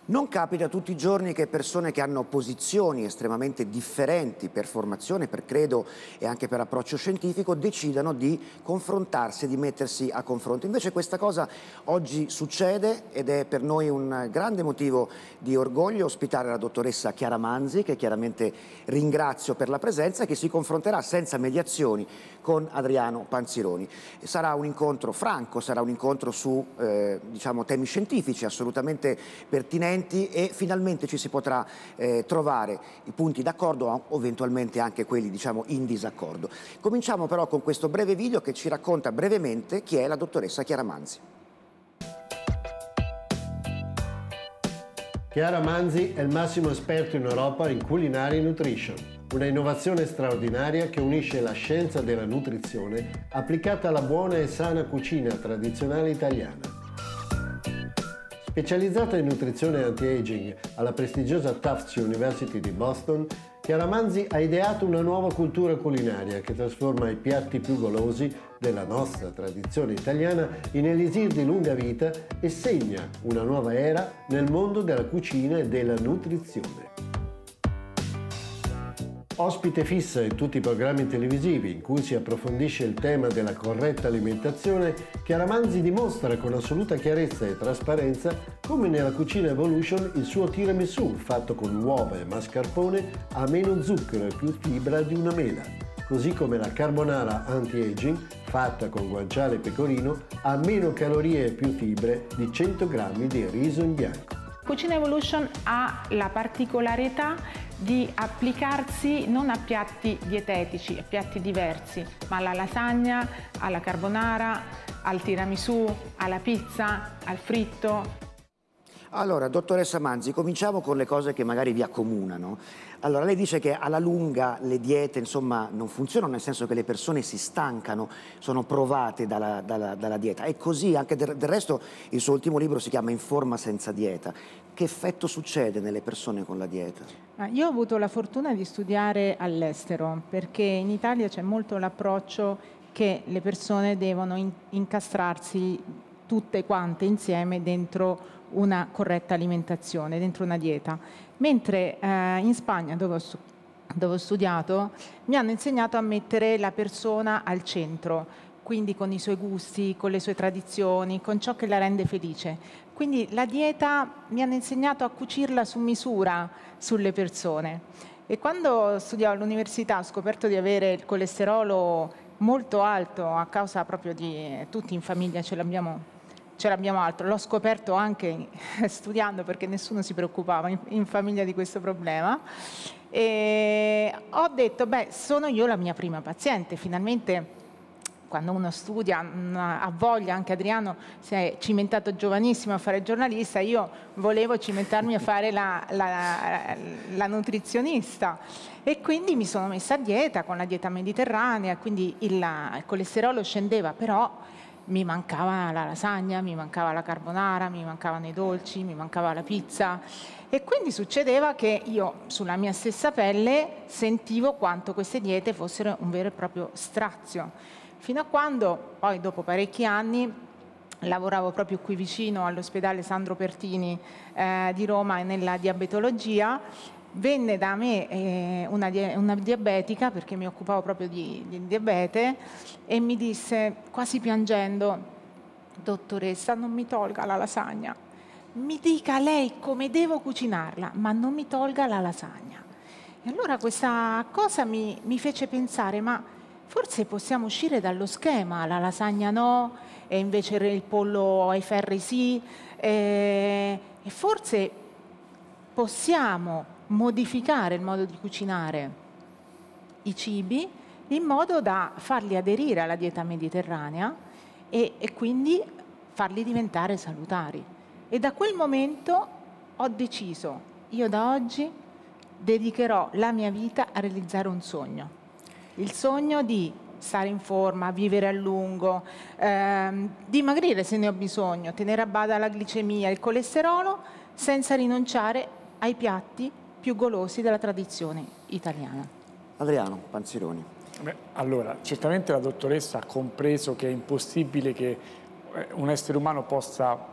Non capita tutti i giorni che persone che hanno posizioni estremamente differenti per formazione, per credo e anche per approccio scientifico decidano di confrontarsi, di mettersi a confronto. Invece questa cosa oggi succede ed è per noi un grande motivo di orgoglio ospitare la dottoressa Chiara Manzi, che chiaramente ringrazio per la presenza, e che si confronterà senza mediazioni con Adriano Panzironi. Sarà un incontro franco, sarà un incontro su diciamo, temi scientifici assolutamente pertinenti, e finalmente ci si potrà trovare i punti d'accordo o eventualmente anche quelli, diciamo, in disaccordo. Cominciamo però con questo breve video che ci racconta brevemente chi è la dottoressa Chiara Manzi. Chiara Manzi è il massimo esperto in Europa in Culinary Nutrition, una innovazione straordinaria che unisce la scienza della nutrizione applicata alla buona e sana cucina tradizionale italiana. Specializzata in nutrizione anti-aging alla prestigiosa Tufts University di Boston, Chiara Manzi ha ideato una nuova cultura culinaria che trasforma i piatti più golosi della nostra tradizione italiana in elisir di lunga vita e segna una nuova era nel mondo della cucina e della nutrizione. Ospite fissa in tutti i programmi televisivi in cui si approfondisce il tema della corretta alimentazione, Chiara Manzi dimostra con assoluta chiarezza e trasparenza come nella Cucina Evolution il suo tiramisù, fatto con uova e mascarpone, ha meno zucchero e più fibra di una mela, così come la carbonara anti-aging, fatta con guanciale e pecorino, ha meno calorie e più fibre di 100 grammi di riso in bianco. Cucina Evolution ha la particolarità di applicarsi non a piatti dietetici, a piatti diversi, ma alla lasagna, alla carbonara, al tiramisù, alla pizza, al fritto. Allora, dottoressa Manzi, cominciamo con le cose che magari vi accomunano. Allora, lei dice che alla lunga le diete, insomma, non funzionano, nel senso che le persone si stancano, sono provate dalla dieta. E così, anche del resto, il suo ultimo libro si chiama In forma senza dieta. Che effetto succede nelle persone con la dieta? Io ho avuto la fortuna di studiare all'estero, perché in Italia c'è molto l'approccio che le persone devono incastrarsi tutte quante insieme dentro una corretta alimentazione, dentro una dieta. Mentre in Spagna, dove ho studiato, mi hanno insegnato a mettere la persona al centro, quindi con i suoi gusti, con le sue tradizioni, con ciò che la rende felice. Quindi la dieta mi hanno insegnato a cucirla su misura sulle persone. E quando studiavo all'università ho scoperto di avere il colesterolo molto alto a causa proprio di tutti in famiglia ce l'abbiamo alto. L'ho scoperto anche studiando, perché nessuno si preoccupava in famiglia di questo problema. E ho detto, beh, sono io la mia prima paziente. Finalmente, quando uno studia, ha voglia, anche Adriano si è cimentato giovanissimo a fare giornalista, io volevo cimentarmi a fare la nutrizionista. E quindi mi sono messa a dieta con la dieta mediterranea, quindi il colesterolo scendeva, però mi mancava la lasagna, mi mancava la carbonara, mi mancavano i dolci, mi mancava la pizza. E quindi succedeva che io, sulla mia stessa pelle, sentivo quanto queste diete fossero un vero e proprio strazio. Fino a quando, poi dopo parecchi anni, lavoravo proprio qui vicino all'ospedale Sandro Pertini di Roma nella diabetologia. Venne da me una diabetica, perché mi occupavo proprio di diabete, e mi disse, quasi piangendo, dottoressa, non mi tolga la lasagna, mi dica lei come devo cucinarla, ma non mi tolga la lasagna. E allora questa cosa mi fece pensare, ma forse possiamo uscire dallo schema, la lasagna no, e invece il pollo ai ferri sì, e forse possiamo modificare il modo di cucinare i cibi in modo da farli aderire alla dieta mediterranea e quindi farli diventare salutari. E da quel momento ho deciso, io da oggi dedicherò la mia vita a realizzare un sogno. Il sogno di stare in forma, vivere a lungo, dimagrire se ne ho bisogno, tenere a bada la glicemia, il colesterolo, senza rinunciare ai piatti più golosi della tradizione italiana. Adriano Panzironi. Beh, allora, certamente la dottoressa ha compreso che è impossibile che un essere umano possa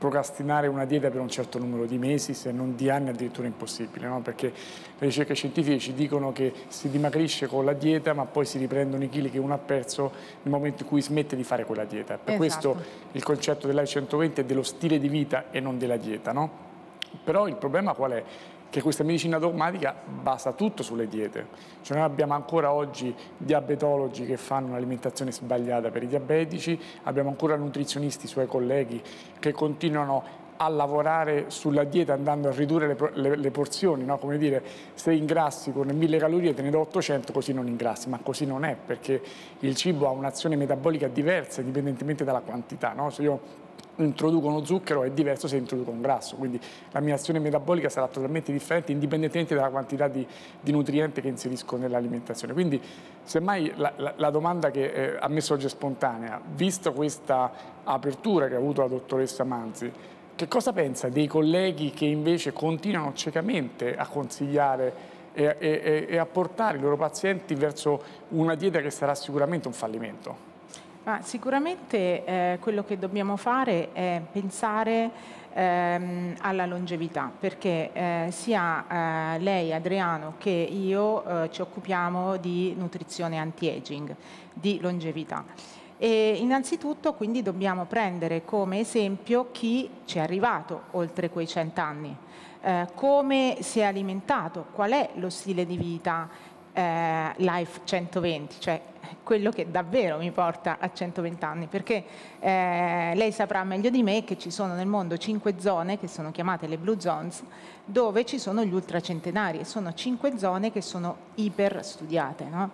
procrastinare una dieta per un certo numero di mesi, se non di anni addirittura impossibile, no? Perché le ricerche scientifiche ci dicono che si dimagrisce con la dieta, ma poi si riprendono i chili che uno ha perso nel momento in cui smette di fare quella dieta. Per questo il concetto dell'A120 è dello stile di vita e non della dieta, no? Però il problema qual è? Che questa medicina dogmatica basa tutto sulle diete. Cioè noi abbiamo ancora oggi diabetologi che fanno un'alimentazione sbagliata per i diabetici, abbiamo ancora nutrizionisti, suoi colleghi, che continuano a lavorare sulla dieta andando a ridurre le porzioni, no? Come dire, se ingrassi con 1000 calorie te ne do 800, così non ingrassi, ma così non è, perché il cibo ha un'azione metabolica diversa indipendentemente dalla quantità, no? Se io introduco uno zucchero è diverso se introduco un grasso, quindi la mia azione metabolica sarà totalmente differente indipendentemente dalla quantità di nutrienti che inserisco nell'alimentazione. Quindi semmai la domanda che a me sorge spontanea, visto questa apertura che ha avuto la dottoressa Manzi, che cosa pensa dei colleghi che invece continuano ciecamente a consigliare e a portare i loro pazienti verso una dieta che sarà sicuramente un fallimento? Ma sicuramente quello che dobbiamo fare è pensare alla longevità, perché sia lei, Adriano, che io ci occupiamo di nutrizione anti-aging, di longevità. E innanzitutto quindi dobbiamo prendere come esempio chi ci è arrivato oltre quei 100 anni, come si è alimentato, qual è lo stile di vita Life 120, cioè quello che davvero mi porta a 120 anni, perché lei saprà meglio di me che ci sono nel mondo 5 zone che sono chiamate le Blue Zones, dove ci sono gli ultracentenari, e sono 5 zone che sono iper studiate, no?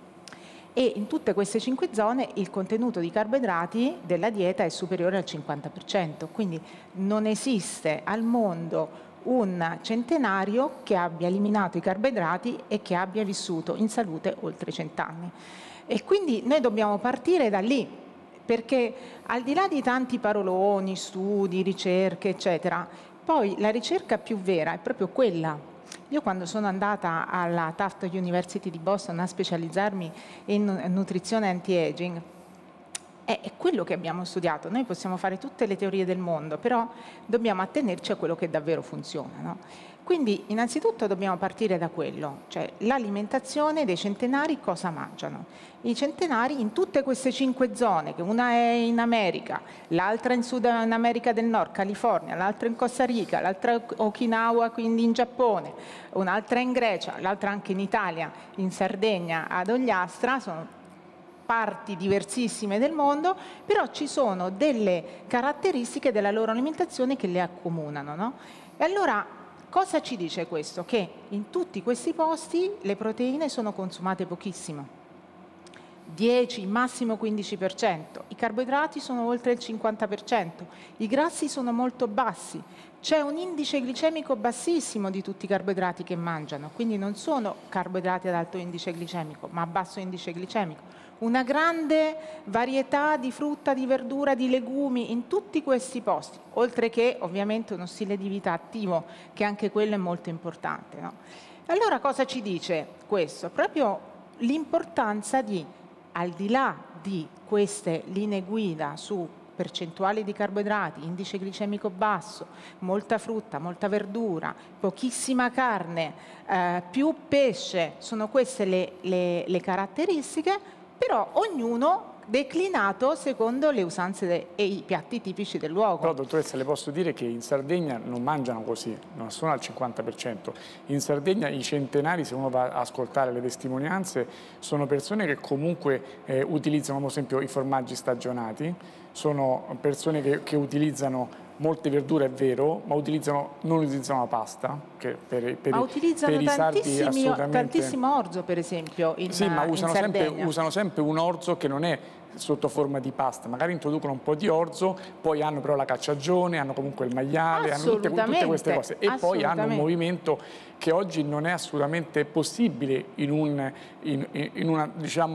E in tutte queste 5 zone il contenuto di carboidrati della dieta è superiore al 50%, quindi non esiste al mondo un centenario che abbia eliminato i carboidrati e che abbia vissuto in salute oltre 100 anni. E quindi noi dobbiamo partire da lì, perché al di là di tanti paroloni, studi, ricerche, eccetera, poi la ricerca più vera è proprio quella. Io quando sono andata alla Tufts University di Boston a specializzarmi in nutrizione anti-aging, è quello che abbiamo studiato. Noi possiamo fare tutte le teorie del mondo, però dobbiamo attenerci a quello che davvero funziona, no? Quindi innanzitutto dobbiamo partire da quello, cioè l'alimentazione dei centenari, cosa mangiano. I centenari in tutte queste 5 zone, che una è in America, l'altra in America del Nord, California, l'altra in Costa Rica, l'altra a Okinawa, quindi in Giappone, un'altra in Grecia, l'altra anche in Italia, in Sardegna, ad Ogliastra, sono parti diversissime del mondo, però ci sono delle caratteristiche della loro alimentazione che le accomunano, no? E allora cosa ci dice questo? Che in tutti questi posti le proteine sono consumate pochissimo, 10, massimo 15%, i carboidrati sono oltre il 50%, i grassi sono molto bassi, c'è un indice glicemico bassissimo di tutti i carboidrati che mangiano, quindi non sono carboidrati ad alto indice glicemico, ma a basso indice glicemico. Una grande varietà di frutta, di verdura, di legumi in tutti questi posti, oltre che ovviamente uno stile di vita attivo, che anche quello è molto importante, no? Allora cosa ci dice questo? Proprio l'importanza di, al di là di queste linee guida su percentuali di carboidrati, indice glicemico basso, molta frutta, molta verdura, pochissima carne, più pesce, sono queste le caratteristiche, però ognuno declinato secondo le usanze e i piatti tipici del luogo. Però dottoressa, le posso dire che in Sardegna non mangiano così, non sono al 50%. In Sardegna i centenari, se uno va a ascoltare le testimonianze, sono persone che comunque utilizzano, per esempio, i formaggi stagionati, sono persone che utilizzano molte verdure, è vero, ma non utilizzano la pasta, che ma utilizzano per i sardi assolutamente... tantissimo orzo, per esempio, Sì, ma usano sempre un orzo che non è sotto forma di pasta, magari introducono un po' di orzo, poi hanno però la cacciagione, hanno comunque il maiale, hanno tutte queste cose, e poi hanno un movimento che oggi non è assolutamente possibile in una, diciamo,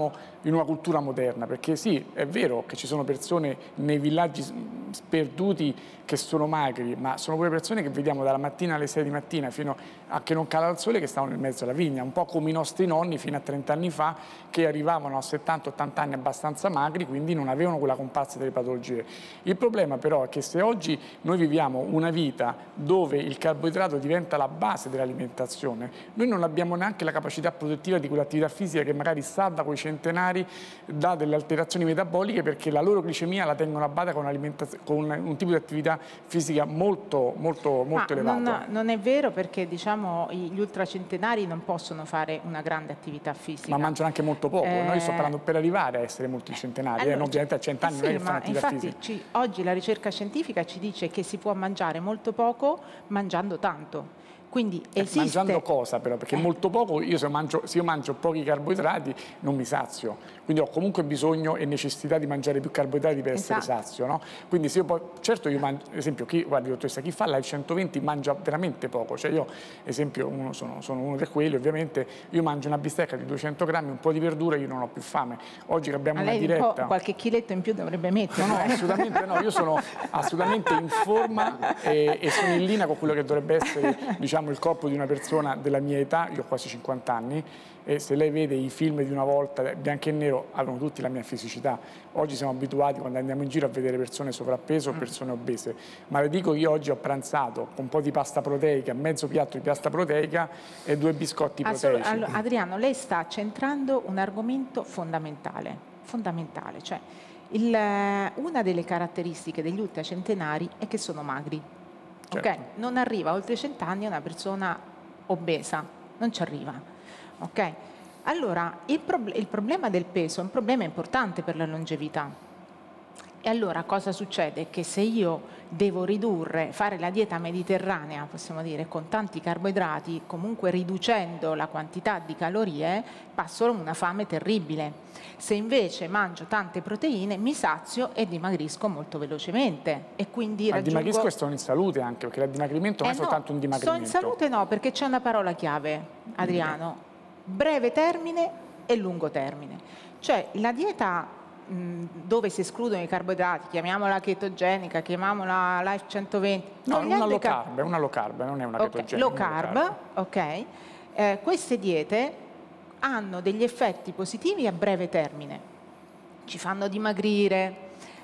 in una cultura moderna, perché sì, è vero che ci sono persone nei villaggi sperduti che sono magri, ma sono quelle persone che vediamo dalla mattina alle 6 di mattina fino a che non cala il sole, che stanno nel mezzo alla vigna, un po' come i nostri nonni fino a 30 anni fa, che arrivavano a 70-80 anni abbastanza magri, quindi non avevano quella comparsa delle patologie. Il problema però è che se oggi noi viviamo una vita dove il carboidrato diventa la base dell'alimentazione, noi non abbiamo neanche la capacità produttiva di quell'attività fisica che magari salva quei centenari da delle alterazioni metaboliche, perché la loro glicemia la tengono a bada con un tipo di attività fisica molto elevato. Non è vero, perché diciamo gli ultracentenari non possono fare una grande attività fisica. Ma mangiano anche molto poco. Noi sto parlando per arrivare a essere multicentenari, ovviamente a 100 anni non è che fanno attività fisica. Oggi la ricerca scientifica ci dice che si può mangiare molto poco mangiando tanto. Quindi esiste... Mangiando cosa però? Perché molto poco, se io mangio pochi carboidrati non mi sazio, quindi ho comunque bisogno e necessità di mangiare più carboidrati per essere sazio, no? Quindi se io poi, certo io mangio, ad esempio, guardi dottoressa, chi fa la 120 mangia veramente poco, cioè io, ad esempio, sono uno di quelli, ovviamente, io mangio una bistecca di 200 grammi, un po' di verdura, io non ho più fame. Oggi che abbiamo una diretta... qualche chiletto in più dovrebbe mettere. No, assolutamente no, io sono assolutamente in forma e sono in linea con quello che dovrebbe essere, diciamo, il corpo di una persona della mia età. Io ho quasi 50 anni e se lei vede i film di una volta, bianco e nero, avevano tutti la mia fisicità. Oggi siamo abituati, quando andiamo in giro, a vedere persone sovrappeso o persone obese, ma le dico che io oggi ho pranzato con un po' di pasta proteica, mezzo piatto di pasta proteica e 2 biscotti proteici. Allora, Adriano, lei sta centrando un argomento fondamentale, cioè una delle caratteristiche degli ultracentenari è che sono magri. Certo. Okay? Non arriva oltre 100 anni una persona obesa, non ci arriva. Okay? Allora, il problema del peso è un problema importante per la longevità. E allora cosa succede? Che se io devo fare la dieta mediterranea, possiamo dire, con tanti carboidrati, comunque riducendo la quantità di calorie, passo una fame terribile. Se invece mangio tante proteine, mi sazio e dimagrisco molto velocemente. E quindi dimagrisco e sto in salute anche, perché il dimagrimento non è soltanto un dimagrimento. Sto in salute no, perché c'è una parola chiave, Adriano: breve termine e lungo termine. Cioè la dieta dove si escludono i carboidrati, chiamiamola chetogenica, chiamiamola Life 120. No, è una low carb, non è una chetogenica. Low carb, ok. Queste diete hanno degli effetti positivi a breve termine. Ci fanno dimagrire,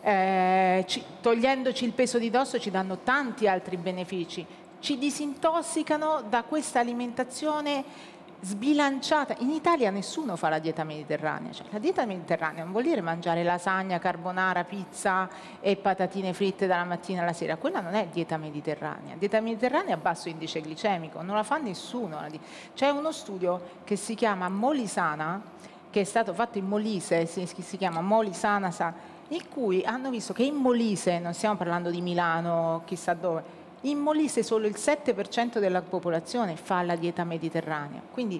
togliendoci il peso di dosso ci danno tanti altri benefici. Ci disintossicano da questa alimentazione sbilanciata. In Italia nessuno fa la dieta mediterranea, cioè la dieta mediterranea non vuol dire mangiare lasagna, carbonara, pizza e patatine fritte dalla mattina alla sera. Quella non è dieta mediterranea. Dieta mediterranea a basso indice glicemico, non la fa nessuno. C'è uno studio che si chiama Molisana, che è stato fatto in Molise, si chiama Molisana, in cui hanno visto che in Molise, non stiamo parlando di Milano, chissà dove, in Molise solo il 7% della popolazione fa la dieta mediterranea, quindi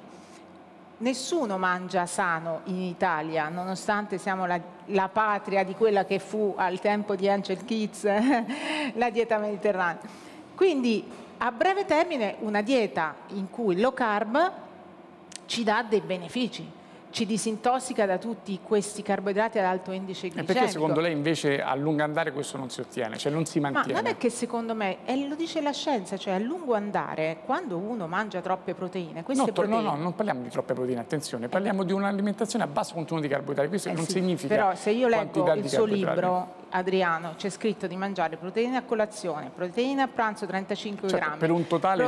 nessuno mangia sano in Italia, nonostante siamo la patria di quella che fu al tempo di Angel Keats la dieta mediterranea. Quindi a breve termine una dieta in cui low carb ci dà dei benefici. Ci disintossica da tutti questi carboidrati ad alto indice glicemico. E perché secondo lei invece a lungo andare questo non si ottiene, cioè non si mantiene? Ma non è che secondo me, lo dice la scienza, cioè a lungo andare, quando uno mangia troppe proteine, No, non parliamo di troppe proteine, attenzione, parliamo di un'alimentazione a basso contenuto di carboidrati, questo non significa però se io leggo il suo carboidrati. libro, Adriano, c'è scritto di mangiare proteine a colazione, proteine a pranzo 35 grammi. Per un totale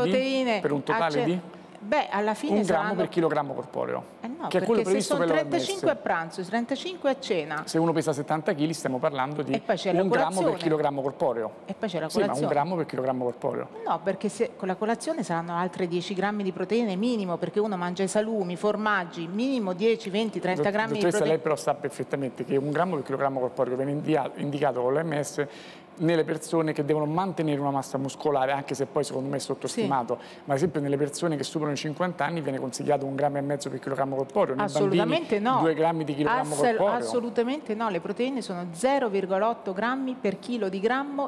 di? Beh, alla fine 1 grammo per chilogrammo corporeo, no, che è quello previsto per l'OMS. 35 a pranzo, 35 a cena. Se uno pesa 70 kg stiamo parlando di 1 grammo per chilogrammo corporeo. E poi c'è la colazione. Sì, ma 1 grammo per chilogrammo corporeo. No, perché con la colazione saranno altre 10 grammi di proteine minimo, perché uno mangia i salumi, formaggi, minimo 10, 20, 30 grammi di proteine. Lei però sa perfettamente che 1 grammo per chilogrammo corporeo viene indicato con l'OMS nelle persone che devono mantenere una massa muscolare, anche se poi secondo me è sottostimato, ma ad esempio nelle persone che superano i 50 anni viene consigliato 1,5 grammi per chilogrammo corporeo, nei assolutamente bambini no. 2 grammi di chilogrammo corporeo. Assolutamente no, le proteine sono 0,8 grammi per chilo di grammo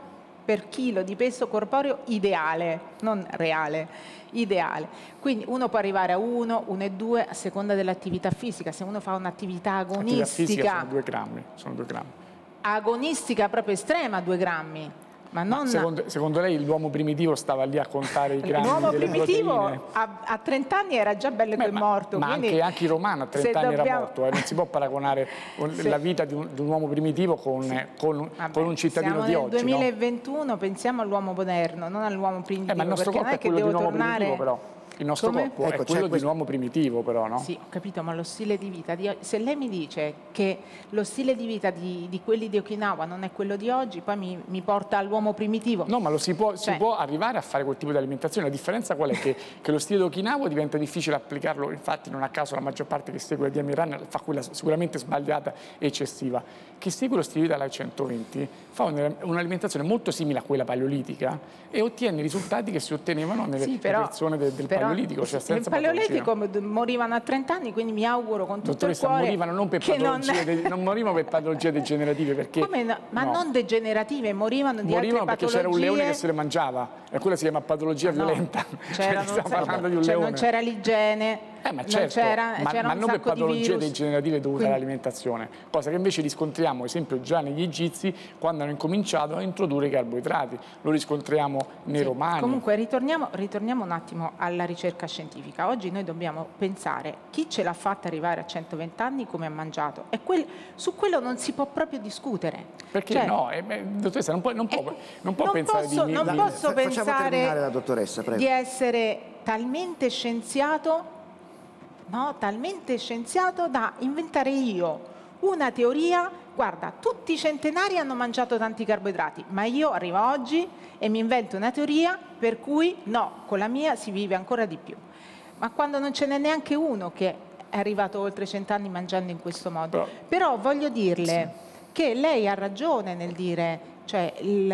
per chilo di peso corporeo ideale, non reale, ideale. Quindi uno può arrivare a 1, 1,2 a seconda dell'attività fisica. Se uno fa un'attività agonistica, fisica sono 2 grammi, sono 2 grammi. Agonistica proprio estrema, 2 grammi. Ma non... secondo lei l'uomo primitivo stava lì a contare i grammi L'uomo delle primitivo proteine? a 30 anni era già bello che è morto. Ma anche il romano a 30 anni era morto. Non si può paragonare la vita di un uomo primitivo con un cittadino di oggi. Nel 2021 no? Pensiamo all'uomo moderno, non all'uomo primitivo. Ma il nostro corpo è quello di un uomo primitivo, però. Il nostro corpo è quello di un uomo primitivo, però, no? Sì, ho capito, ma lo stile di vita... Se lei mi dice che lo stile di vita di quelli di Okinawa non è quello di oggi, poi mi porta all'uomo primitivo. No, ma si può arrivare a fare quel tipo di alimentazione. La differenza qual è? Che lo stile di Okinawa diventa difficile applicarlo, infatti non a caso la maggior parte che segue la dieta Run fa quella sicuramente sbagliata e eccessiva. Chi segue lo stile di vita alla 120 fa un'alimentazione molto simile a quella paleolitica e ottiene i risultati che si ottenevano nelle persone del paleolitico. Cioè senza nel paleolitico morivano a 30 anni, quindi mi auguro con tutto il cuore morivano non per patologie, non morivano per patologie degenerative, perché come no? Ma no, non degenerative, morivano di altre patologie. Perché c'era un leone che se le mangiava e quella si chiama patologia violenta. Non c'era l'igiene. Ma certo, ma non per patologie degenerative dovute all'alimentazione, cosa che invece riscontriamo, ad esempio, già negli egizi quando hanno incominciato a introdurre i carboidrati, lo riscontriamo nei romani. Comunque ritorniamo un attimo alla ricerca scientifica. Oggi noi dobbiamo pensare chi ce l'ha fatta arrivare a 120 anni, come ha mangiato, e su quello non si può proprio discutere. Perché no? Dottoressa, non può pensare di... Non posso pensare la dottoressa, prego. Di essere talmente scienziato da inventare io una teoria. Guarda, tutti i centenari hanno mangiato tanti carboidrati, ma io arrivo oggi e mi invento una teoria per cui no, con la mia si vive ancora di più. Ma quando non ce n'è neanche uno che è arrivato oltre 100 anni mangiando in questo modo. Però voglio dirle che lei ha ragione nel dire, cioè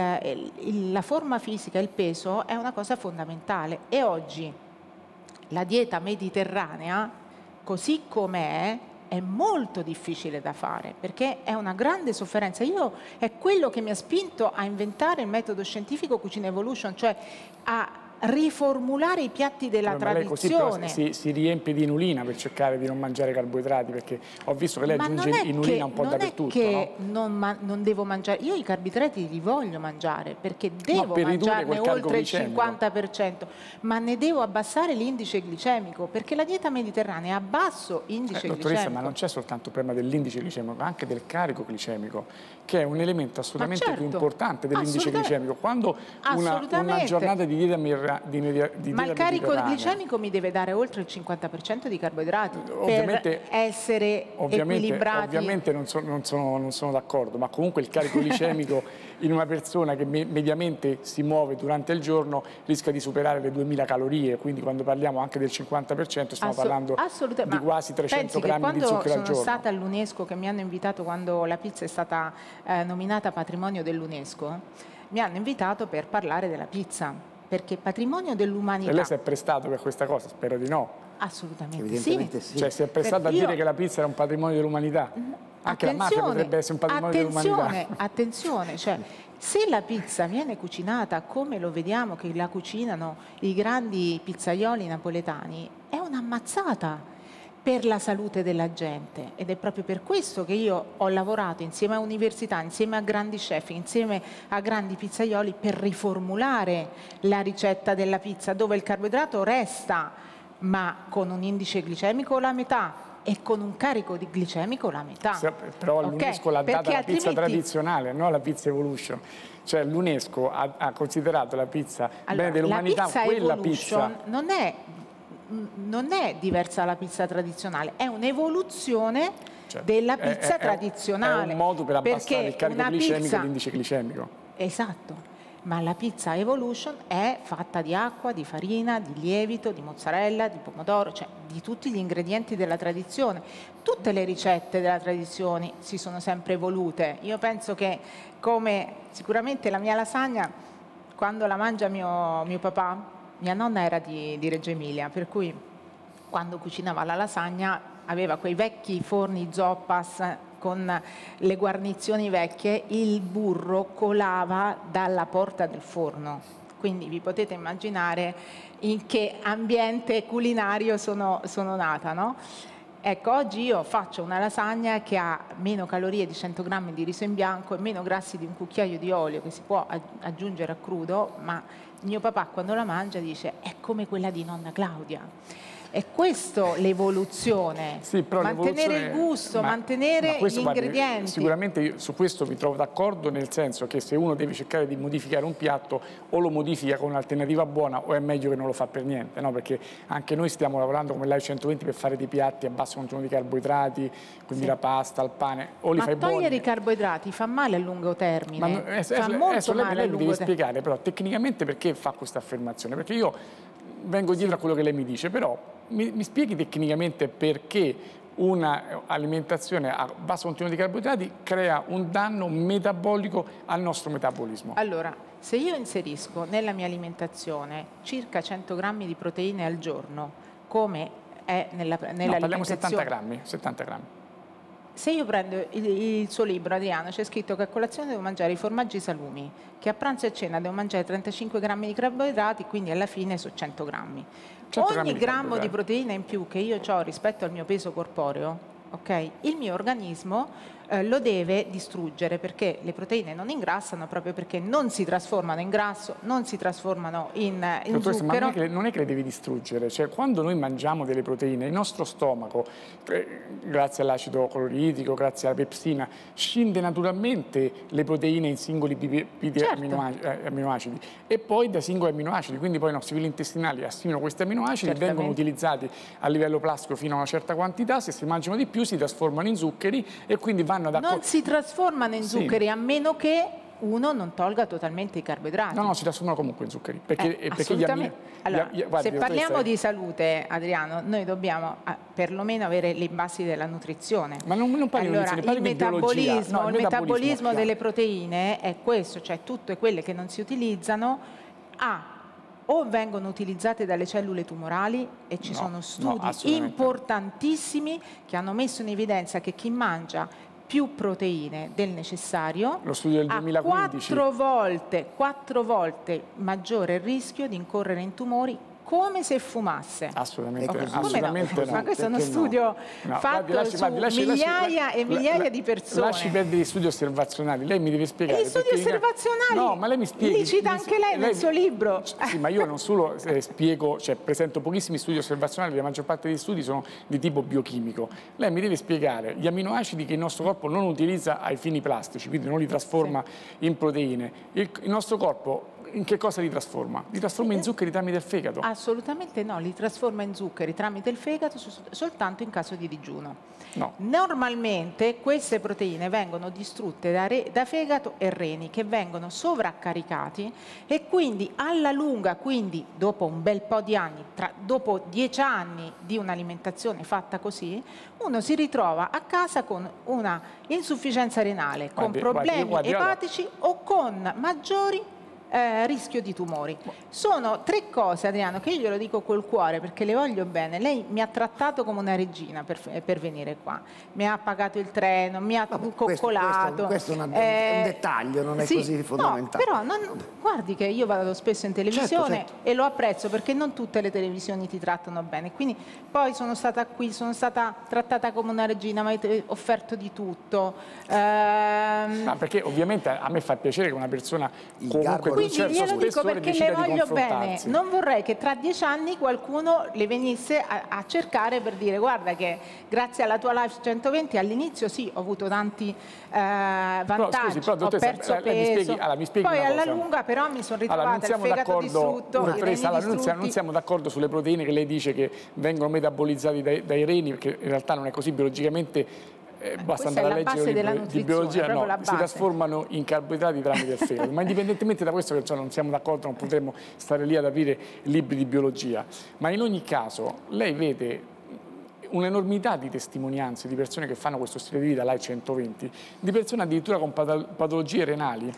la forma fisica, il peso è una cosa fondamentale, e oggi la dieta mediterranea, così com'è, è molto difficile da fare, perché è una grande sofferenza. È quello che mi ha spinto a inventare il metodo scientifico Cucina Evolution, cioè a riformulare i piatti della tradizione. Così si riempie di inulina per cercare di non mangiare carboidrati, perché ho visto che lei aggiunge inulina un po' dappertutto. Non è che non devo mangiare, io i carboidrati li voglio mangiare perché devo mangiarne oltre il 50%, ma ne devo abbassare l'indice glicemico, perché la dieta mediterranea è a basso indice glicemico. Dottoressa, ma non c'è soltanto il problema dell'indice glicemico, ma anche del carico glicemico, che è un elemento assolutamente più importante dell'indice glicemico. Quando una giornata di dieta ma il carico glicemico mi deve dare oltre il 50% di carboidrati per essere equilibrati. Ovviamente non sono d'accordo, ma comunque il carico glicemico in una persona che mediamente si muove durante il giorno rischia di superare le 2000 calorie, quindi quando parliamo anche del 50% stiamo parlando di quasi 300 grammi di zucchero al giorno. Quando sono stata all'UNESCO, che mi hanno invitato quando la pizza è stata nominata patrimonio dell'UNESCO, mi hanno invitato per parlare della pizza, perché patrimonio dell'umanità. E lei si è prestato per questa cosa? Spero di no. Assolutamente sì. Cioè si è prestato a dire che la pizza era un patrimonio dell'umanità? Anche la mafia potrebbe essere un patrimonio dell'umanità. Attenzione, cioè se la pizza viene cucinata come lo vediamo che la cucinano i grandi pizzaioli napoletani, è un'ammazzata per la salute della gente, ed è proprio per questo che io ho lavorato insieme a università, insieme a grandi chef, insieme a grandi pizzaioli per riformulare la ricetta della pizza, dove il carboidrato resta, ma con un indice glicemico la metà e con un carico di glicemico la metà. Però l'UNESCO l'ha data la pizza tradizionale, non la pizza Evolution. Cioè l'UNESCO ha considerato la pizza bene dell'umanità, quella pizza non è diversa dalla pizza tradizionale, è un'evoluzione della pizza tradizionale. È un modo per abbassare il carico glicemico e l'indice glicemico. Esatto, ma la pizza Evolution è fatta di acqua, di farina, di lievito, di mozzarella, di pomodoro, cioè di tutti gli ingredienti della tradizione. Tutte le ricette della tradizione si sono sempre evolute. Io penso che, come sicuramente la mia lasagna, quando la mangia mio papà, mia nonna era di Reggio Emilia, per cui quando cucinava la lasagna aveva quei vecchi forni Zoppas con le guarnizioni vecchie, il burro colava dalla porta del forno. Quindi vi potete immaginare in che ambiente culinario sono nata, no? Ecco, oggi io faccio una lasagna che ha meno calorie di 100 grammi di riso in bianco e meno grassi di un cucchiaio di olio che si può aggiungere a crudo, ma mio papà quando la mangia dice è come quella di nonna Claudia. È questo l'evoluzione, sì, mantenere il gusto, mantenere gli ingredienti. Sicuramente io su questo mi trovo d'accordo, nel senso che se uno deve cercare di modificare un piatto o lo modifica con un'alternativa buona o è meglio che non lo fa per niente, no? Perché anche noi stiamo lavorando come Live 120 per fare dei piatti a basso contenuto di carboidrati, quindi la pasta, il pane, o li fai buoni. Ma togliere i carboidrati fa male a lungo termine, fa molto male a lungo termine. Lei mi deve spiegare però tecnicamente perché fa questa affermazione, perché io vengo dietro a quello che lei mi dice, però mi spieghi tecnicamente perché un'alimentazione a basso contenuto di carboidrati crea un danno metabolico al nostro metabolismo? Allora, se io inserisco nella mia alimentazione circa 100 grammi di proteine al giorno, come è nell'alimentazione... No, parliamo 70 grammi, 70 grammi. Se io prendo il suo libro, Adriano, c'è scritto che a colazione devo mangiare i formaggi e i salumi, che a pranzo e cena devo mangiare 35 grammi di carboidrati, quindi alla fine sono 100 grammi. Ogni grammo di proteina in più che io ho rispetto al mio peso corporeo, okay, il mio organismo lo deve distruggere, perché le proteine non ingrassano proprio perché non si trasformano in grasso, non si trasformano in zucchero. Ma non è che le devi distruggere, cioè quando noi mangiamo delle proteine il nostro stomaco, grazie all'acido cloritico, grazie alla pepsina, scinde naturalmente le proteine in singoli amminoacidi e poi da singoli amminoacidi, quindi poi i nostri fili intestinali assimilano questi amminoacidi, vengono utilizzati a livello plastico fino a una certa quantità, se si mangiano di più si trasformano in zuccheri e quindi vanno non si trasformano in zuccheri, a meno che uno non tolga totalmente i carboidrati. No, si trasformano comunque in zuccheri. Perché allora, se parliamo di salute, Adriano, noi dobbiamo perlomeno avere le basi della nutrizione. Ma non parliamo di nutrizione, il metabolismo, il metabolismo delle proteine è questo, cioè tutte quelle che non si utilizzano o vengono utilizzate dalle cellule tumorali, e ci sono studi importantissimi che hanno messo in evidenza che chi mangia più proteine del necessario lo studio del 2015 ha 4 volte maggiore rischio di incorrere in tumori come se fumasse. Assolutamente, assolutamente no. Ma questo è uno studio fatto su migliaia e migliaia di persone. Lasci perdere gli studi osservazionali, lei mi deve spiegare. Gli studi osservazionali? No, ma lei mi spieghi. Li cita anche lei nel suo libro. Sì, ma io non solo spiego, cioè presento pochissimi studi osservazionali, la maggior parte degli studi sono di tipo biochimico. Lei mi deve spiegare gli amminoacidi che il nostro corpo non utilizza ai fini plastici, quindi non li trasforma in proteine. Il nostro corpo in che cosa li trasforma? Li trasforma in zuccheri tramite il fegato? Assolutamente no, li trasforma in zuccheri tramite il fegato soltanto in caso di digiuno. No. Normalmente queste proteine vengono distrutte da fegato e reni, che vengono sovraccaricati, e quindi alla lunga, quindi dopo un bel po' di anni, dopo 10 anni di un'alimentazione fatta così, uno si ritrova a casa con una insufficienza renale, con problemi epatici o con maggiori rischio di tumori. Sono 3 cose, Adriano, che io glielo dico col cuore perché le voglio bene. Lei mi ha trattato come una regina per venire qua, mi ha pagato il treno, mi ha coccolato. Questo è un dettaglio, non è così fondamentale. No, però guardi che io vado spesso in televisione, certo. E lo apprezzo perché non tutte le televisioni ti trattano bene. Quindi poi sono stata qui, sono stata trattata come una regina, mi avete offerto di tutto. No, perché ovviamente a me fa piacere che una persona comunque quindi glielo dico perché le voglio bene, non vorrei che tra 10 anni qualcuno le venisse a cercare per dire guarda che grazie alla tua Live 120 all'inizio sì ho avuto tanti vantaggi, ho perso peso, mi spieghi poi alla lunga però mi sono ritrovata il fegato distrutto, non siamo d'accordo sulle proteine che lei dice che vengono metabolizzate dai reni, perché in realtà non è così biologicamente. Basta andare a leggere di biologia, si trasformano in carboidrati tramite il fegato, ma indipendentemente da questo che non siamo d'accordo, non potremo stare lì ad aprire libri di biologia, ma in ogni caso lei vede un'enormità di testimonianze di persone che fanno questo stile di vita, Live 120, di persone addirittura con patologie renali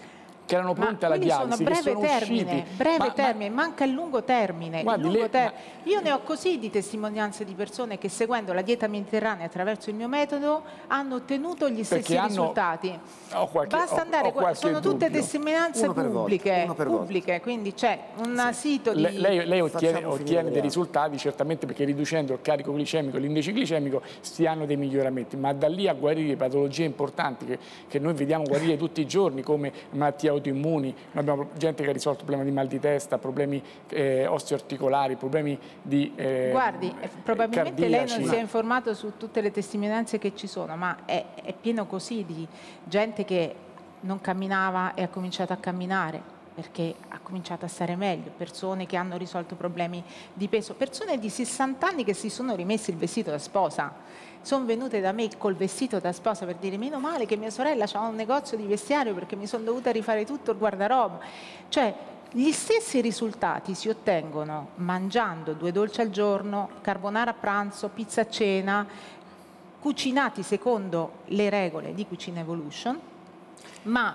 che erano pronte alla dialisi, che sono usciti. Breve termine, manca il lungo termine. Guardi, Io ne ho così di testimonianze di persone che seguendo la dieta mediterranea attraverso il mio metodo hanno ottenuto gli stessi risultati. Basta andare, sono tutte testimonianze pubbliche, quindi c'è un sito di... Lei ottiene dei risultati certamente perché riducendo il carico glicemico e l'indice glicemico si hanno dei miglioramenti, ma da lì a guarire patologie importanti che noi vediamo guarire tutti i giorni come malattie autoimmuni, noi abbiamo gente che ha risolto problemi di mal di testa, problemi osteoarticolari, problemi di Guardi, probabilmente cardiaci. lei non si è informato su tutte le testimonianze che ci sono, ma è pieno così di gente che non camminava e ha cominciato a camminare perché ha cominciato a stare meglio, persone che hanno risolto problemi di peso, persone di 60 anni che si sono rimessi il vestito da sposa, sono venute da me col vestito da sposa per dire meno male che mia sorella ha un negozio di vestiario perché mi sono dovuta rifare tutto il guardaroba, cioè gli stessi risultati si ottengono mangiando 2 dolci al giorno, carbonara a pranzo, pizza a cena, cucinati secondo le regole di Cucina Evolution, ma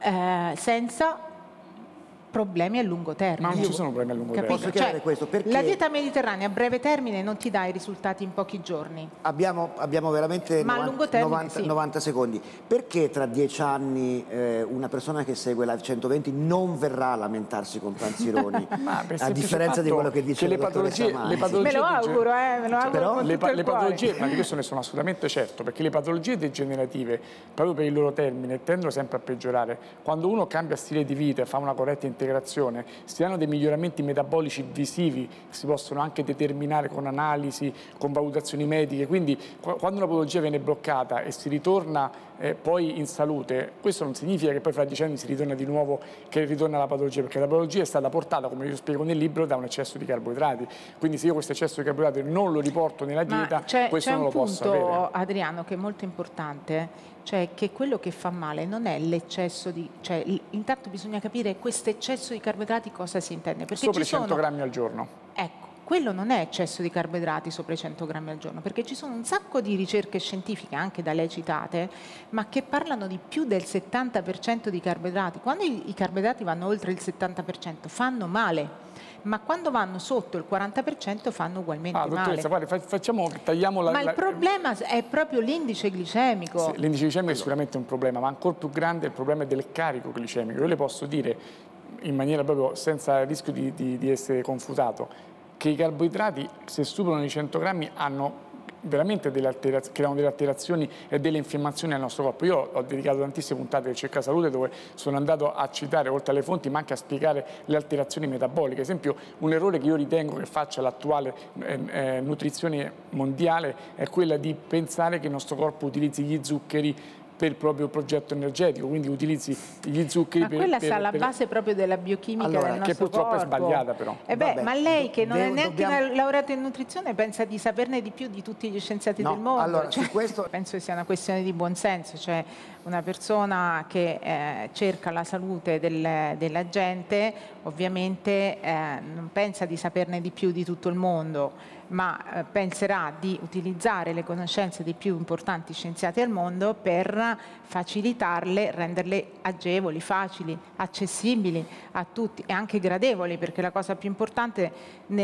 senza problemi a lungo termine. Ma non ci sono problemi a lungo termine. Posso chiedere questo? Perché la dieta mediterranea a breve termine non ti dà i risultati in pochi giorni. abbiamo veramente Ma a lungo termine, sì. 90 secondi. Perché tra 10 anni una persona che segue Live 120 non verrà a lamentarsi con Panzironi? A differenza di quello che dice le la dottoressa patologie, Manzi. Me lo auguro, me lo auguro Però con le tutto il cuore. patologie, ma di questo ne sono assolutamente certo, perché le patologie degenerative, proprio per il loro termine, tendono sempre a peggiorare. Quando uno cambia stile di vita e fa una corretta integrazione, si hanno dei miglioramenti metabolici visivi che si possono anche determinare con analisi, con valutazioni mediche, quindi quando una patologia viene bloccata e si ritorna poi in salute, questo non significa che poi fra 10 anni si ritorna di nuovo, che ritorna la patologia, perché la patologia è stata portata, come io spiego nel libro, da un eccesso di carboidrati, quindi se io questo eccesso di carboidrati non lo riporto nella dieta, questo non lo posso avere. C'è un punto, Adriano, che è molto importante, cioè che quello che fa male non è l'eccesso di... cioè intanto bisogna capire questo eccesso di carboidrati cosa si intende. Perché Sopra i 100 grammi al giorno. Ecco, quello non è eccesso di carboidrati sopra i 100 grammi al giorno, perché ci sono un sacco di ricerche scientifiche, anche da lei citate, ma che parlano di più del 70% di carboidrati. Quando i carboidrati vanno oltre il 70% fanno male, ma quando vanno sotto il 40% fanno ugualmente male. Dottoressa, guardi, tagliamo la... Ma il problema è proprio l'indice glicemico. Sì, l'indice glicemico è sicuramente un problema, ma ancora più grande è il problema del carico glicemico. Io le posso dire, in maniera proprio senza rischio di essere confutato, che i carboidrati, se superano i 100 grammi, hanno veramente creano delle alterazioni e delle infiammazioni al nostro corpo. Io ho dedicato tantissime puntate del Cerca Salute dove sono andato a citare, oltre alle fonti, ma anche a spiegare le alterazioni metaboliche. Ad esempio, un errore che io ritengo che faccia l'attuale nutrizione mondiale è quella di pensare che il nostro corpo utilizzi gli zuccheri per il proprio progetto energetico, quindi utilizzi gli zuccheri per... Ma quella sta alla base proprio della biochimica del nostro che purtroppo corpo. è sbagliata però. Ma lei che non è neanche laureata in nutrizione pensa di saperne di più di tutti gli scienziati del mondo. Allora, su questo... Penso che sia una questione di buonsenso, cioè una persona che cerca la salute della gente ovviamente non pensa di saperne di più di tutto il mondo, ma penserà di utilizzare le conoscenze dei più importanti scienziati al mondo per facilitarle, renderle agevoli, facili, accessibili a tutti e anche gradevoli, perché la cosa più importante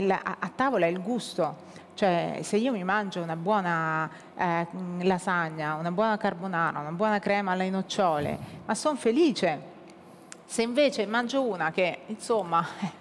a tavola è il gusto. Cioè, se io mi mangio una buona lasagna, una buona carbonara, una buona crema alle nocciole, ma sono felice. Se invece mangio una che, insomma,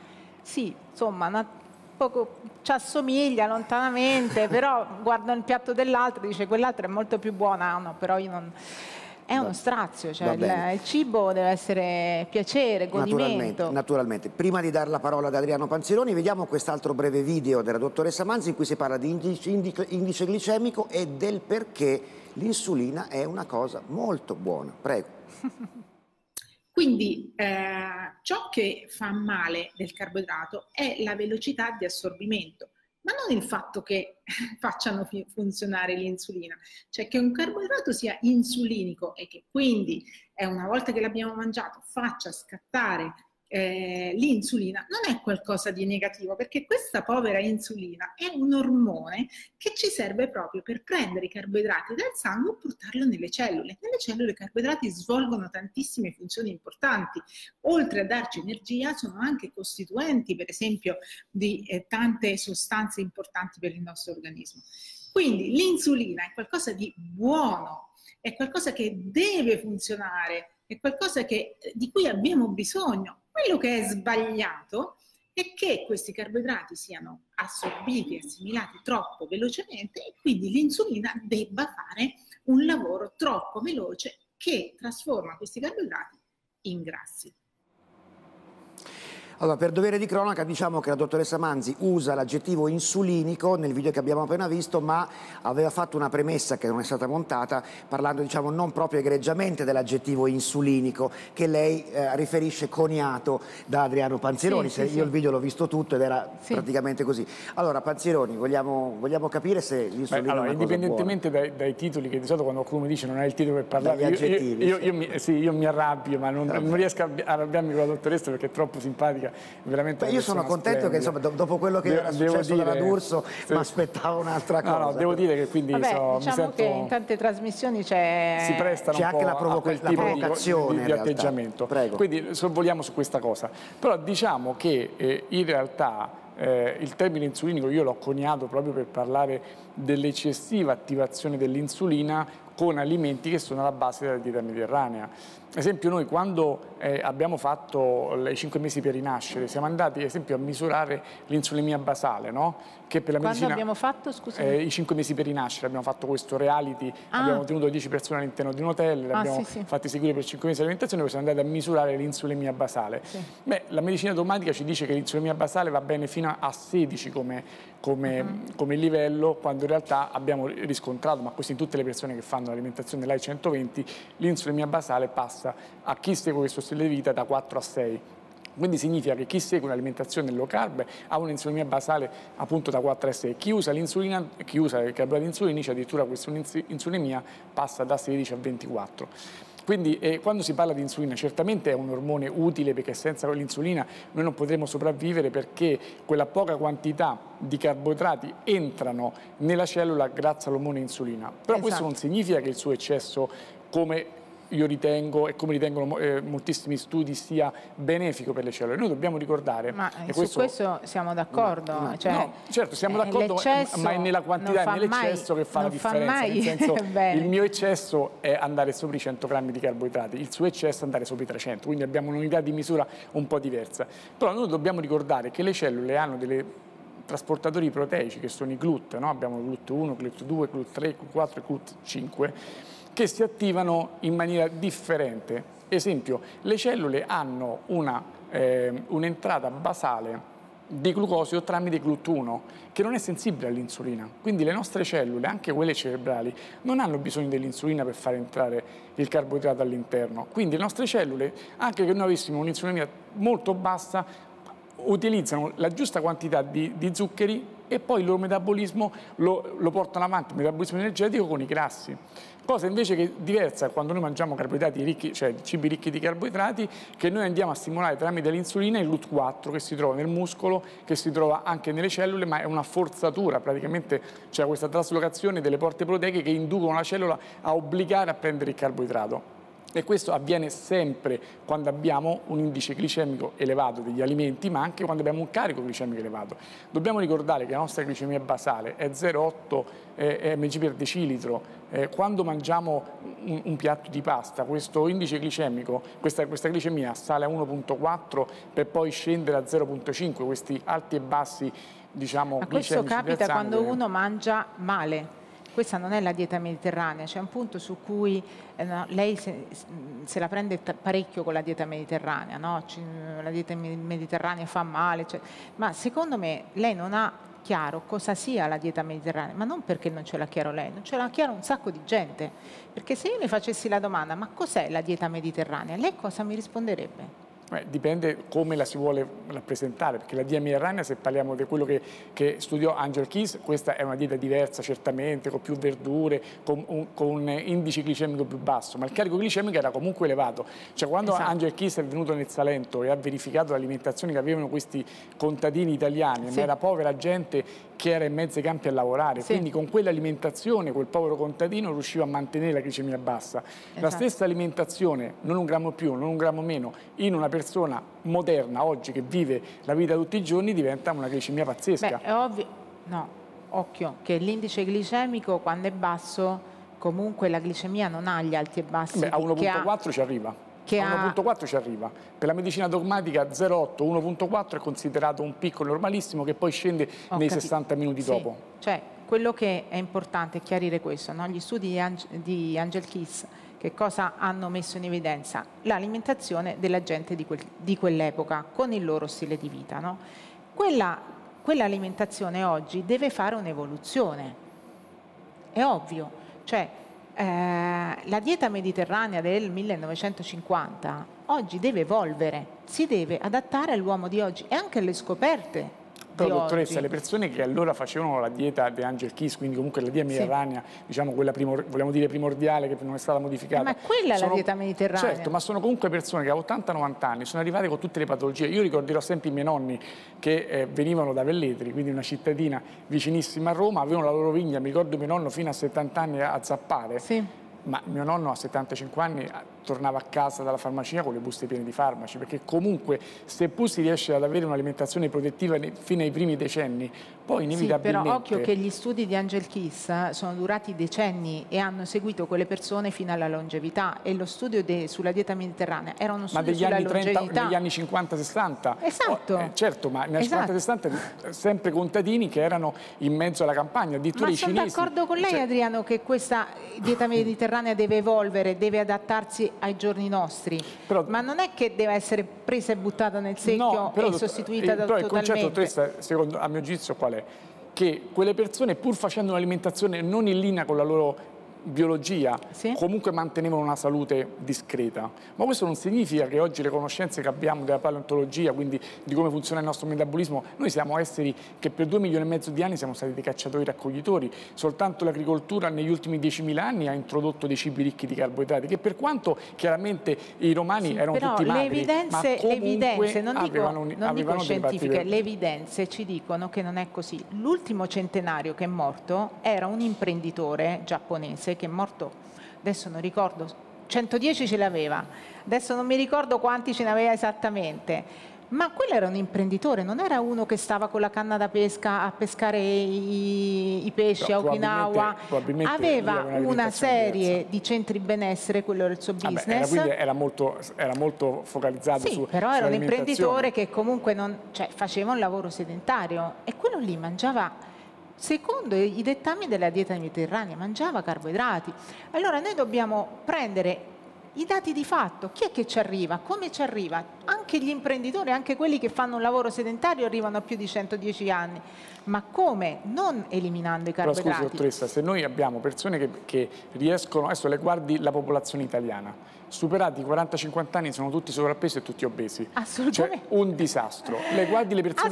poco ci assomiglia lontanamente, però guardo il piatto dell'altro e dice quell'altra è molto più buona, no, però io non... È uno strazio, cioè il cibo deve essere piacere, godimento. Naturalmente. Prima di dare la parola ad Adriano Panzironi, vediamo quest'altro breve video della dottoressa Manzi in cui si parla di indice glicemico e del perché l'insulina è una cosa molto buona. Prego. Quindi ciò che fa male del carboidrato è la velocità di assorbimento, ma non il fatto che facciano funzionare l'insulina, cioè che un carboidrato sia insulinico e che quindi una volta che l'abbiamo mangiato faccia scattare l'insulina non è qualcosa di negativo, perché questa povera insulina è un ormone che ci serve proprio per prendere i carboidrati dal sangue e portarlo nelle cellule. Nelle cellule i carboidrati svolgono tantissime funzioni importanti. Oltre a darci energia, sono anche costituenti, per esempio, di tante sostanze importanti per il nostro organismo. Quindi l'insulina è qualcosa di buono, è qualcosa che deve funzionare, è qualcosa di cui abbiamo bisogno. Quello che è sbagliato è che questi carboidrati siano assorbiti e assimilati troppo velocemente e quindi l'insulina debba fare un lavoro troppo veloce che trasforma questi carboidrati in grassi. Allora, per dovere di cronaca diciamo che la dottoressa Manzi usa l'aggettivo insulinico nel video che abbiamo appena visto, ma aveva fatto una premessa che non è stata montata, parlando diciamo non proprio egregiamente dell'aggettivo insulinico, che lei riferisce coniato da Adriano Panzeroni. Io il video l'ho visto tutto ed era praticamente così. Allora, Panzeroni, vogliamo capire se l'insulina allora, è una cosa indipendentemente dai titoli, che di solito quando qualcuno mi dice non è il titolo per parlare, io mi arrabbio, ma non riesco a arrabbiarmi con la dottoressa perché è troppo simpatica. Veramente io sono contento che insomma, dopo quello che era successo dalla D'Urso mi aspettavo un'altra cosa. No, devo dire che quindi diciamo mi sento... che in tante trasmissioni si prestano anche la provocazione di atteggiamento. Prego. Quindi sorvoliamo su questa cosa. Però diciamo che in realtà il termine insulinico io l'ho coniato proprio per parlare dell'eccessiva attivazione dell'insulina con alimenti che sono alla base della dieta mediterranea. Ad esempio noi quando abbiamo fatto i 5 mesi per rinascere siamo andati ad esempio a misurare l'insulemia basale, no? Che per la medicina, abbiamo fatto, scusami? I 5 mesi per rinascere, abbiamo fatto questo reality, abbiamo tenuto 10 persone all'interno di un hotel, le abbiamo fatti seguire per 5 mesi di alimentazione, poi siamo andati a misurare l'insulemia basale. Beh, la medicina automatica ci dice che l'insulemia basale va bene fino a 16 come livello, quando in realtà abbiamo riscontrato, ma questo in tutte le persone che fanno l'alimentazione l'AI 120, l'insulemia basale passa a chi segue questo stile di vita da 4 a 6. Quindi significa che chi segue un'alimentazione low carb ha un'insulimia basale appunto da 4 a 6. Chi usa l'insulina, chi usa i carboidrati insulinici, addirittura questa insulimia passa da 16 a 24. Quindi quando si parla di insulina certamente è un ormone utile, perché senza l'insulina noi non potremo sopravvivere, perché quella poca quantità di carboidrati entrano nella cellula grazie all'ormone insulina. Però questo non significa che il suo eccesso, come io ritengo e come ritengono moltissimi studi, sia benefico per le cellule. Noi dobbiamo ricordare... Ma su questo siamo d'accordo. No, certo, siamo d'accordo, ma è nella quantità e nell'eccesso che fa la differenza. Nel senso, il mio eccesso è andare sopra i 100 grammi di carboidrati, il suo eccesso è andare sopra i 300, quindi abbiamo un'unità di misura un po' diversa. Però noi dobbiamo ricordare che le cellule hanno delle trasportatori proteici, che sono i GLUT, no? Abbiamo GLUT 1, GLUT 2, GLUT 3, GLUT 4 e GLUT 5, che si attivano in maniera differente. Esempio, le cellule hanno un'entrata basale di glucosio tramite GLUT1, che non è sensibile all'insulina. Quindi le nostre cellule, anche quelle cerebrali, non hanno bisogno dell'insulina per far entrare il carboidrato all'interno. Quindi le nostre cellule, anche che noi avessimo un'insulina molto bassa, utilizzano la giusta quantità di zuccheri e poi il loro metabolismo lo portano avanti, il metabolismo energetico, con i grassi. Cosa invece che diversa quando noi mangiamo carboidrati ricchi, cioè cibi ricchi di carboidrati, che noi andiamo a stimolare tramite l'insulina, il GLUT4 che si trova nel muscolo, che si trova anche nelle cellule, ma è una forzatura, praticamente c'è questa traslocazione delle porte proteiche che inducono la cellula a obbligare a prendere il carboidrato. E questo avviene sempre quando abbiamo un indice glicemico elevato degli alimenti, ma anche quando abbiamo un carico glicemico elevato. Dobbiamo ricordare che la nostra glicemia basale è 0,8 mg per decilitro. Quando mangiamo un piatto di pasta, questo indice glicemico, questa glicemia sale a 1,4 per poi scendere a 0,5, questi alti e bassi, diciamo, ma questo capita quando sangue. Uno mangia male. Questa non è la dieta mediterranea, c'è un punto su cui lei se la prende parecchio con la dieta mediterranea, no? La dieta mediterranea fa male, ma secondo me lei non ha chiaro cosa sia la dieta mediterranea, ma non perché non ce l'ha chiaro lei, non ce l'ha chiaro un sacco di gente, perché se io le facessi la domanda ma cos'è la dieta mediterranea, lei cosa mi risponderebbe? Dipende come la si vuole rappresentare, perché la dieta mediterranea, se parliamo di quello che studiò Angel Keys, questa è una dieta diversa certamente, con più verdure, con un indice glicemico più basso, ma il carico glicemico era comunque elevato. Cioè quando Angel Keys è venuto nel Salento e ha verificato l'alimentazione che avevano questi contadini italiani, ma era povera gente che era in mezzo ai campi a lavorare, quindi con quell'alimentazione quel povero contadino riusciva a mantenere la glicemia bassa. La stessa alimentazione, non un grammo più, non un grammo meno, in una persona moderna oggi che vive la vita tutti i giorni diventa una glicemia pazzesca. È ovvio, no, occhio, che l'indice glicemico quando è basso comunque la glicemia non ha gli alti e bassi. A 1,4 ci arriva. A 1,4 ci arriva. Per la medicina dogmatica 0,8, 1,4 è considerato un picco normalissimo che poi scende nei 60 minuti dopo. Cioè, quello che è importante è chiarire questo, no? Gli studi di Angel Keys che cosa hanno messo in evidenza? L'alimentazione della gente di quell'epoca con il loro stile di vita, no? Quell'alimentazione oggi deve fare un'evoluzione, è ovvio, cioè la dieta mediterranea del 1950 oggi deve evolvere, si deve adattare all'uomo di oggi e anche alle scoperte. Però dottoressa, le persone che allora facevano la dieta di Angel Keys, quindi comunque la dieta mediterranea, diciamo quella vogliamo dire primordiale, che non è stata modificata. Ma quella è la dieta mediterranea. Certo, ma sono comunque persone che a 80-90 anni sono arrivate con tutte le patologie. Io ricorderò sempre i miei nonni che venivano da Velletri, quindi una cittadina vicinissima a Roma, avevano la loro vigna, mi ricordo mio nonno fino a 70 anni a zappare. Ma mio nonno a 75 anni tornava a casa dalla farmacia con le buste piene di farmaci, perché comunque seppur si riesce ad avere un'alimentazione protettiva fino ai primi decenni, poi inevitabilmente... Sì, però occhio che gli studi di Angel Keys sono durati decenni e hanno seguito quelle persone fino alla longevità, e lo studio sulla dieta mediterranea era uno studio sulla longevità. Ma degli anni 50-60? Esatto. Certo, ma negli anni 50-60 sempre contadini che erano in mezzo alla campagna, addirittura i cinesi. Ma sono d'accordo con lei, Adriano, che questa dieta mediterranea deve evolvere, deve adattarsi ai giorni nostri, ma non è che deve essere presa e buttata nel secchio e sostituita totalmente. Però il concetto, dottoressa, secondo a mio giudizio qual è? Che quelle persone, pur facendo un'alimentazione non in linea con la loro biologia, comunque mantenevano una salute discreta. Ma questo non significa che oggi le conoscenze che abbiamo della paleontologia, quindi di come funziona il nostro metabolismo, noi siamo esseri che per 2,5 milioni di anni siamo stati dei cacciatori-raccoglitori. Soltanto l'agricoltura negli ultimi 10.000 anni ha introdotto dei cibi ricchi di carboidrati, che per quanto chiaramente i romani erano tutti magri, ma comunque non dico scientifiche, le evidenze ci dicono che non è così. L'ultimo centenario che è morto era un imprenditore giapponese che è morto, adesso non ricordo, 110 ce l'aveva, adesso non mi ricordo quanti ce n'aveva esattamente, ma quello era un imprenditore, non era uno che stava con la canna da pesca a pescare i pesci a Okinawa, aveva una serie di centri benessere, quello era il suo business. Quindi era molto focalizzato su però era un imprenditore che comunque faceva un lavoro sedentario, e quello lì mangiava secondo i dettami della dieta mediterranea, mangiava carboidrati. Allora noi dobbiamo prendere i dati di fatto, chi è che ci arriva, come ci arriva, anche gli imprenditori, anche quelli che fanno un lavoro sedentario arrivano a più di 110 anni, ma come? Non eliminando i carboidrati. Però scusi, dottoressa, se noi abbiamo persone che riescono, adesso le guardi la popolazione italiana, superati i 40-50 anni sono tutti sovrappeso e tutti obesi. Assolutamente. Cioè, un disastro. Le guardi le persone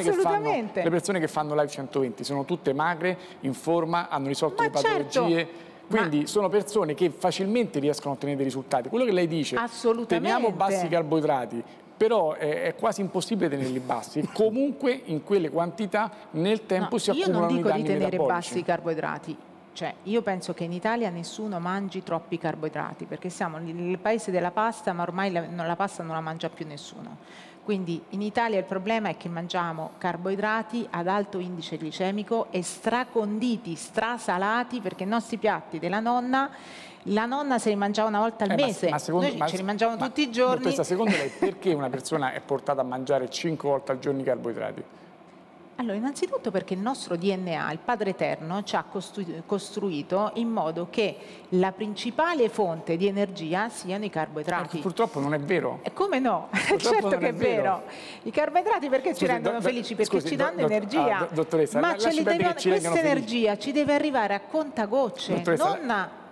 che fanno Live 120, sono tutte magre, in forma, hanno risolto le patologie. Quindi sono persone che facilmente riescono a ottenere dei risultati. Quello che lei dice, teniamo bassi i carboidrati, però è quasi impossibile tenerli bassi, e comunque in quelle quantità nel tempo si accumulano i danni metabolici. Io non dico di tenere bassi i carboidrati. Cioè, io penso che in Italia nessuno mangi troppi carboidrati, perché siamo nel paese della pasta, ma ormai la pasta non la mangia più nessuno. Quindi in Italia il problema è che mangiamo carboidrati ad alto indice glicemico e straconditi, strasalati, perché i nostri piatti della nonna, la nonna se li mangiava una volta al mese, noi ce li mangiavamo tutti i giorni. Dottoressa, secondo lei perché una persona è portata a mangiare 5 volte al giorno i carboidrati? Allora, innanzitutto perché il nostro DNA, il Padre Eterno, ci ha costruito in modo che la principale fonte di energia siano i carboidrati. Purtroppo non è vero. Come no? Certo che è vero. I carboidrati perché ci rendono felici? Perché ci danno energia. Dottoressa, ma questa energia ci deve arrivare a contagocce, non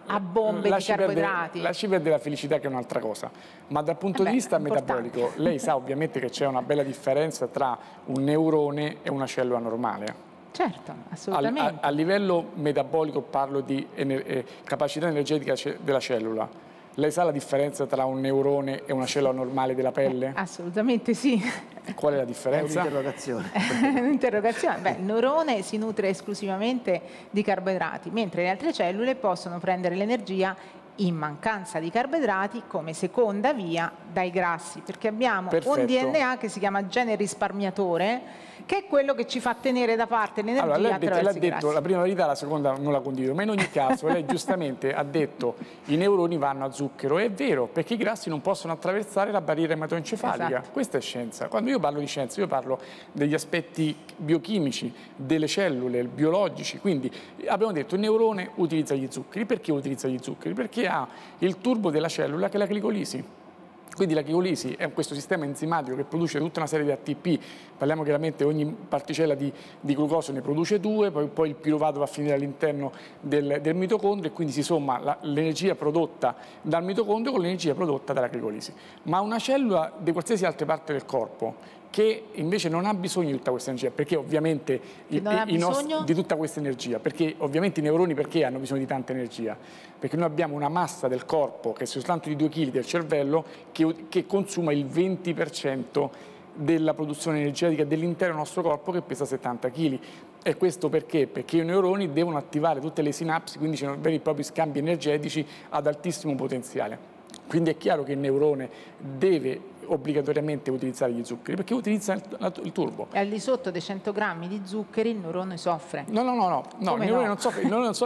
a bombe di carboidrati. Lasci perdere la felicità, che è un'altra cosa, ma dal punto di vista metabolico lei sa ovviamente che c'è una bella differenza tra un neurone e una cellula normale. Certo, assolutamente. A livello metabolico parlo di capacità energetica della cellula. Lei sa la differenza tra un neurone e una cellula normale della pelle? Assolutamente sì. Qual è la differenza? È un'interrogazione. Un'interrogazione. Beh, il neurone si nutre esclusivamente di carboidrati, mentre le altre cellule possono prendere l'energia in mancanza di carboidrati come seconda via dai grassi, perché abbiamo un DNA che si chiama gene risparmiatore, che è quello che ci fa tenere da parte l'energia attraverso i grassi. La prima verità, la seconda non la condivido, ma in ogni caso lei giustamente ha detto i neuroni vanno a zucchero. È vero, perché i grassi non possono attraversare la barriera ematoencefalica. Esatto. Questa è scienza. Quando io parlo di scienza, io parlo degli aspetti biochimici, delle cellule, biologici. Quindi abbiamo detto il neurone utilizza gli zuccheri. Perché utilizza gli zuccheri? Perché ha il turbo della cellula, che è la glicolisi. Quindi la glicolisi è questo sistema enzimatico che produce tutta una serie di ATP. Parliamo chiaramente, ogni particella di glucosio ne produce 2, poi il piruvato va a finire all'interno del mitocondrio e quindi si somma l'energia prodotta dal mitocondrio con l'energia prodotta dalla glicolisi. Ma una cellula di qualsiasi altra parte del corpo che invece non ha bisogno di tutta questa energia, perché ovviamente di tutta questa energia, perché ovviamente i neuroni perché hanno bisogno di tanta energia? Perché noi abbiamo una massa del corpo che è soltanto di 2 kg del cervello che consuma il 20% della produzione energetica dell'intero nostro corpo, che pesa 70 kg. E questo perché? Perché i neuroni devono attivare tutte le sinapsi, quindi ci sono veri e propri scambi energetici ad altissimo potenziale. Quindi è chiaro che il neurone deve obbligatoriamente utilizzare gli zuccheri, perché utilizza il turbo. E al di sotto dei 100 grammi di zuccheri il neurone soffre. No, il neurone non soffre,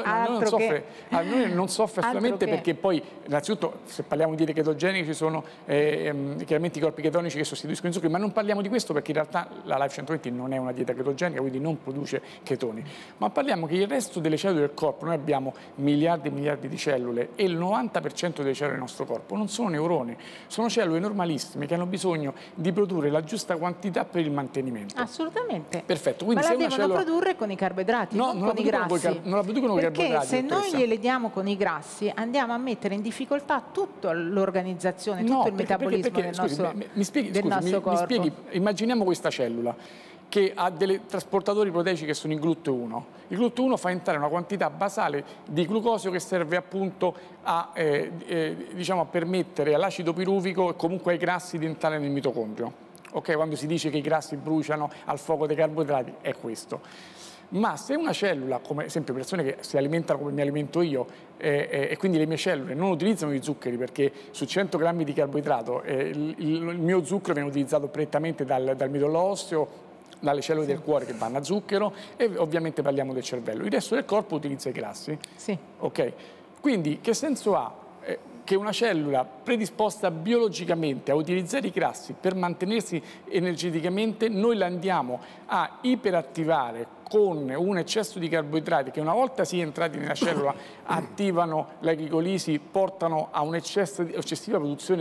non soffre assolutamente, perché poi innanzitutto se parliamo di diete ketogeniche ci sono chiaramente i corpi chetonici che sostituiscono i zuccheri, ma non parliamo di questo perché in realtà la Life 120 non è una dieta chetogenica, quindi non produce chetoni, ma parliamo che il resto delle cellule del corpo, noi abbiamo miliardi e miliardi di cellule e il 90% delle cellule del nostro corpo non sono neuroni, sono cellule normalissime che hanno bisogno di produrre la giusta quantità per il mantenimento. Assolutamente. Perfetto. Quindi ma se la devono cellula... produrre con i carboidrati, no, non con i grassi. Non la producono con i carboidrati. Perché se noi gliele diamo con i grassi andiamo a mettere in difficoltà tutta l'organizzazione, tutto il metabolismo del nostro corpo. Immaginiamo questa cellula che ha dei trasportatori proteici che sono il GLUT1. Il GLUT1 fa entrare una quantità basale di glucosio che serve appunto a, diciamo, a permettere all'acido piruvico e comunque ai grassi di entrare nel mitocondrio. Okay? Quando si dice che i grassi bruciano al fuoco dei carboidrati è questo. Ma se una cellula, come ad esempio persone che si alimentano come mi alimento io e quindi le mie cellule non utilizzano gli zuccheri, perché su 100 grammi di carboidrato il mio zucchero viene utilizzato prettamente dal midollo osseo, dalle cellule del cuore che vanno a zucchero e ovviamente parliamo del cervello. Il resto del corpo utilizza i grassi. Sì. Ok? Quindi che senso ha che una cellula predisposta biologicamente a utilizzare i grassi per mantenersi energeticamente, noi la andiamo a iperattivare con un eccesso di carboidrati che una volta si entrati nella cellula attivano la glicolisi, portano a un'eccessiva produzione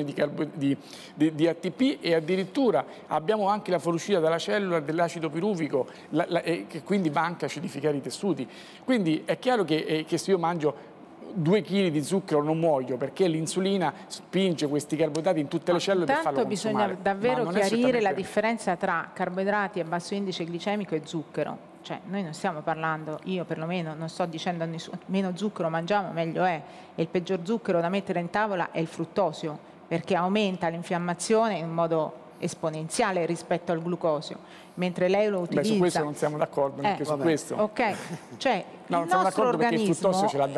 di ATP e addirittura abbiamo anche la fuoriuscita dalla cellula dell'acido piruvico che quindi va anche a acidificare i tessuti. Quindi è chiaro che se io mangio 2 kg di zucchero non muoio, perché l'insulina spinge questi carboidrati in tutte le cellule per farlo consumare. Bisogna davvero chiarire la differenza tra carboidrati a basso indice glicemico e zucchero. Cioè, noi non stiamo parlando, io perlomeno non sto dicendo a nessuno, meno zucchero mangiamo meglio è, e il peggior zucchero da mettere in tavola è il fruttosio, perché aumenta l'infiammazione in modo esponenziale rispetto al glucosio, mentre lei lo utilizza. Su questo non siamo d'accordo, neanche su questo. Ok, cioè il nostro organismo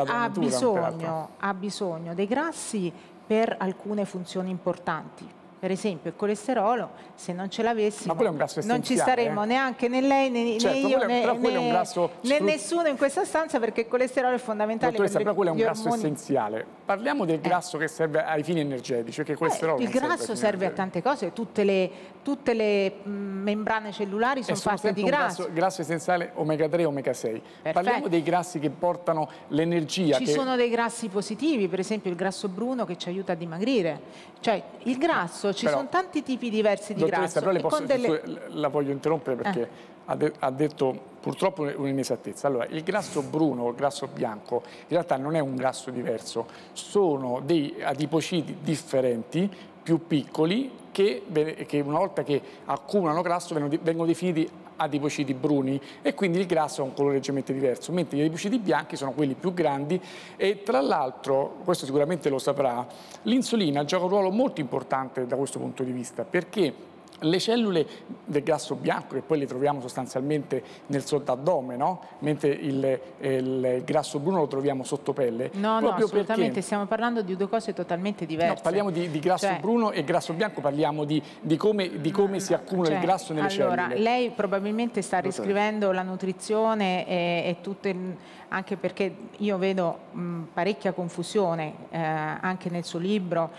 ha bisogno dei grassi per alcune funzioni importanti. Per esempio il colesterolo, se non ce l'avessimo non ci staremmo neanche né lei né io né nessuno in questa stanza, perché il colesterolo è fondamentale. Dottoressa, però quello è un grasso essenziale. Parliamo del grasso che serve ai fini energetici, perché il grasso serve a tante cose, tutte le membrane cellulari sono fatte di grasso. Grasso essenziale omega 3 e omega 6. Parliamo dei grassi che portano l'energia. Ci sono dei grassi positivi, per esempio il grasso bruno che ci aiuta a dimagrire. Cioè il grasso grasso, ci sono tanti tipi diversi di grasso. Però la voglio interrompere perché ha detto purtroppo un'inesattezza. Allora, il grasso bruno o il grasso bianco in realtà non è un grasso diverso, sono dei adipociti differenti, più piccoli, che una volta che accumulano grasso vengono definiti adipociti bruni e quindi il grasso ha un colore leggermente diverso, mentre gli adipociti bianchi sono quelli più grandi e tra l'altro, questo sicuramente lo saprà, l'insulina gioca un ruolo molto importante da questo punto di vista perché le cellule del grasso bianco, che poi le troviamo sostanzialmente nel sottoaddome, no? Mentre il grasso bruno lo troviamo sotto pelle. No, assolutamente, stiamo parlando di due cose totalmente diverse. No, parliamo di grasso bruno e grasso bianco, parliamo di come si accumula il grasso nelle cellule. Allora, lei probabilmente sta riscrivendo la nutrizione e anche perché io vedo parecchia confusione anche nel suo libro.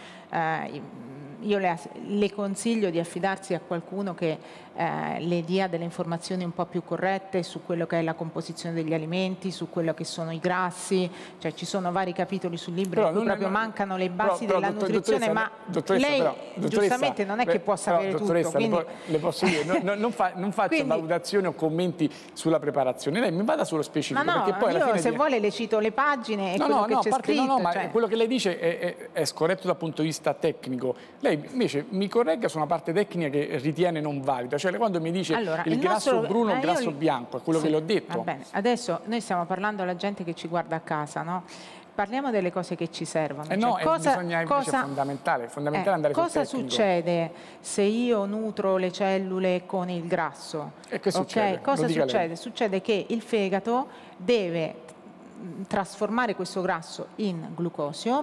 Io le consiglio di affidarsi a qualcuno che le dia delle informazioni un po' più corrette su quello che è la composizione degli alimenti, su quello che sono i grassi, cioè ci sono vari capitoli sul libro in cui proprio mancano le basi della nutrizione, ma lei giustamente non è che può sapere tutto. Quindi... le posso dire, non faccia valutazioni o commenti sulla preparazione, lei mi vada sullo specifico. No, perché poi io se vuole le cito le pagine e quello che c'è scritto. Ma quello che lei dice è scorretto dal punto di vista tecnico. Lei invece mi corregga su una parte tecnica che ritiene non valida, cioè quando mi dice il grasso bruno o il grasso bianco, è quello che le ho detto. Va bene, adesso noi stiamo parlando alla gente che ci guarda a casa, no? Parliamo delle cose che ci servono. Bisogna invece è fondamentale andare sul cosa tecnico. Succede se io nutro le cellule con il grasso? E che succede? Cosa succede? Succede che il fegato deve trasformare questo grasso in glucosio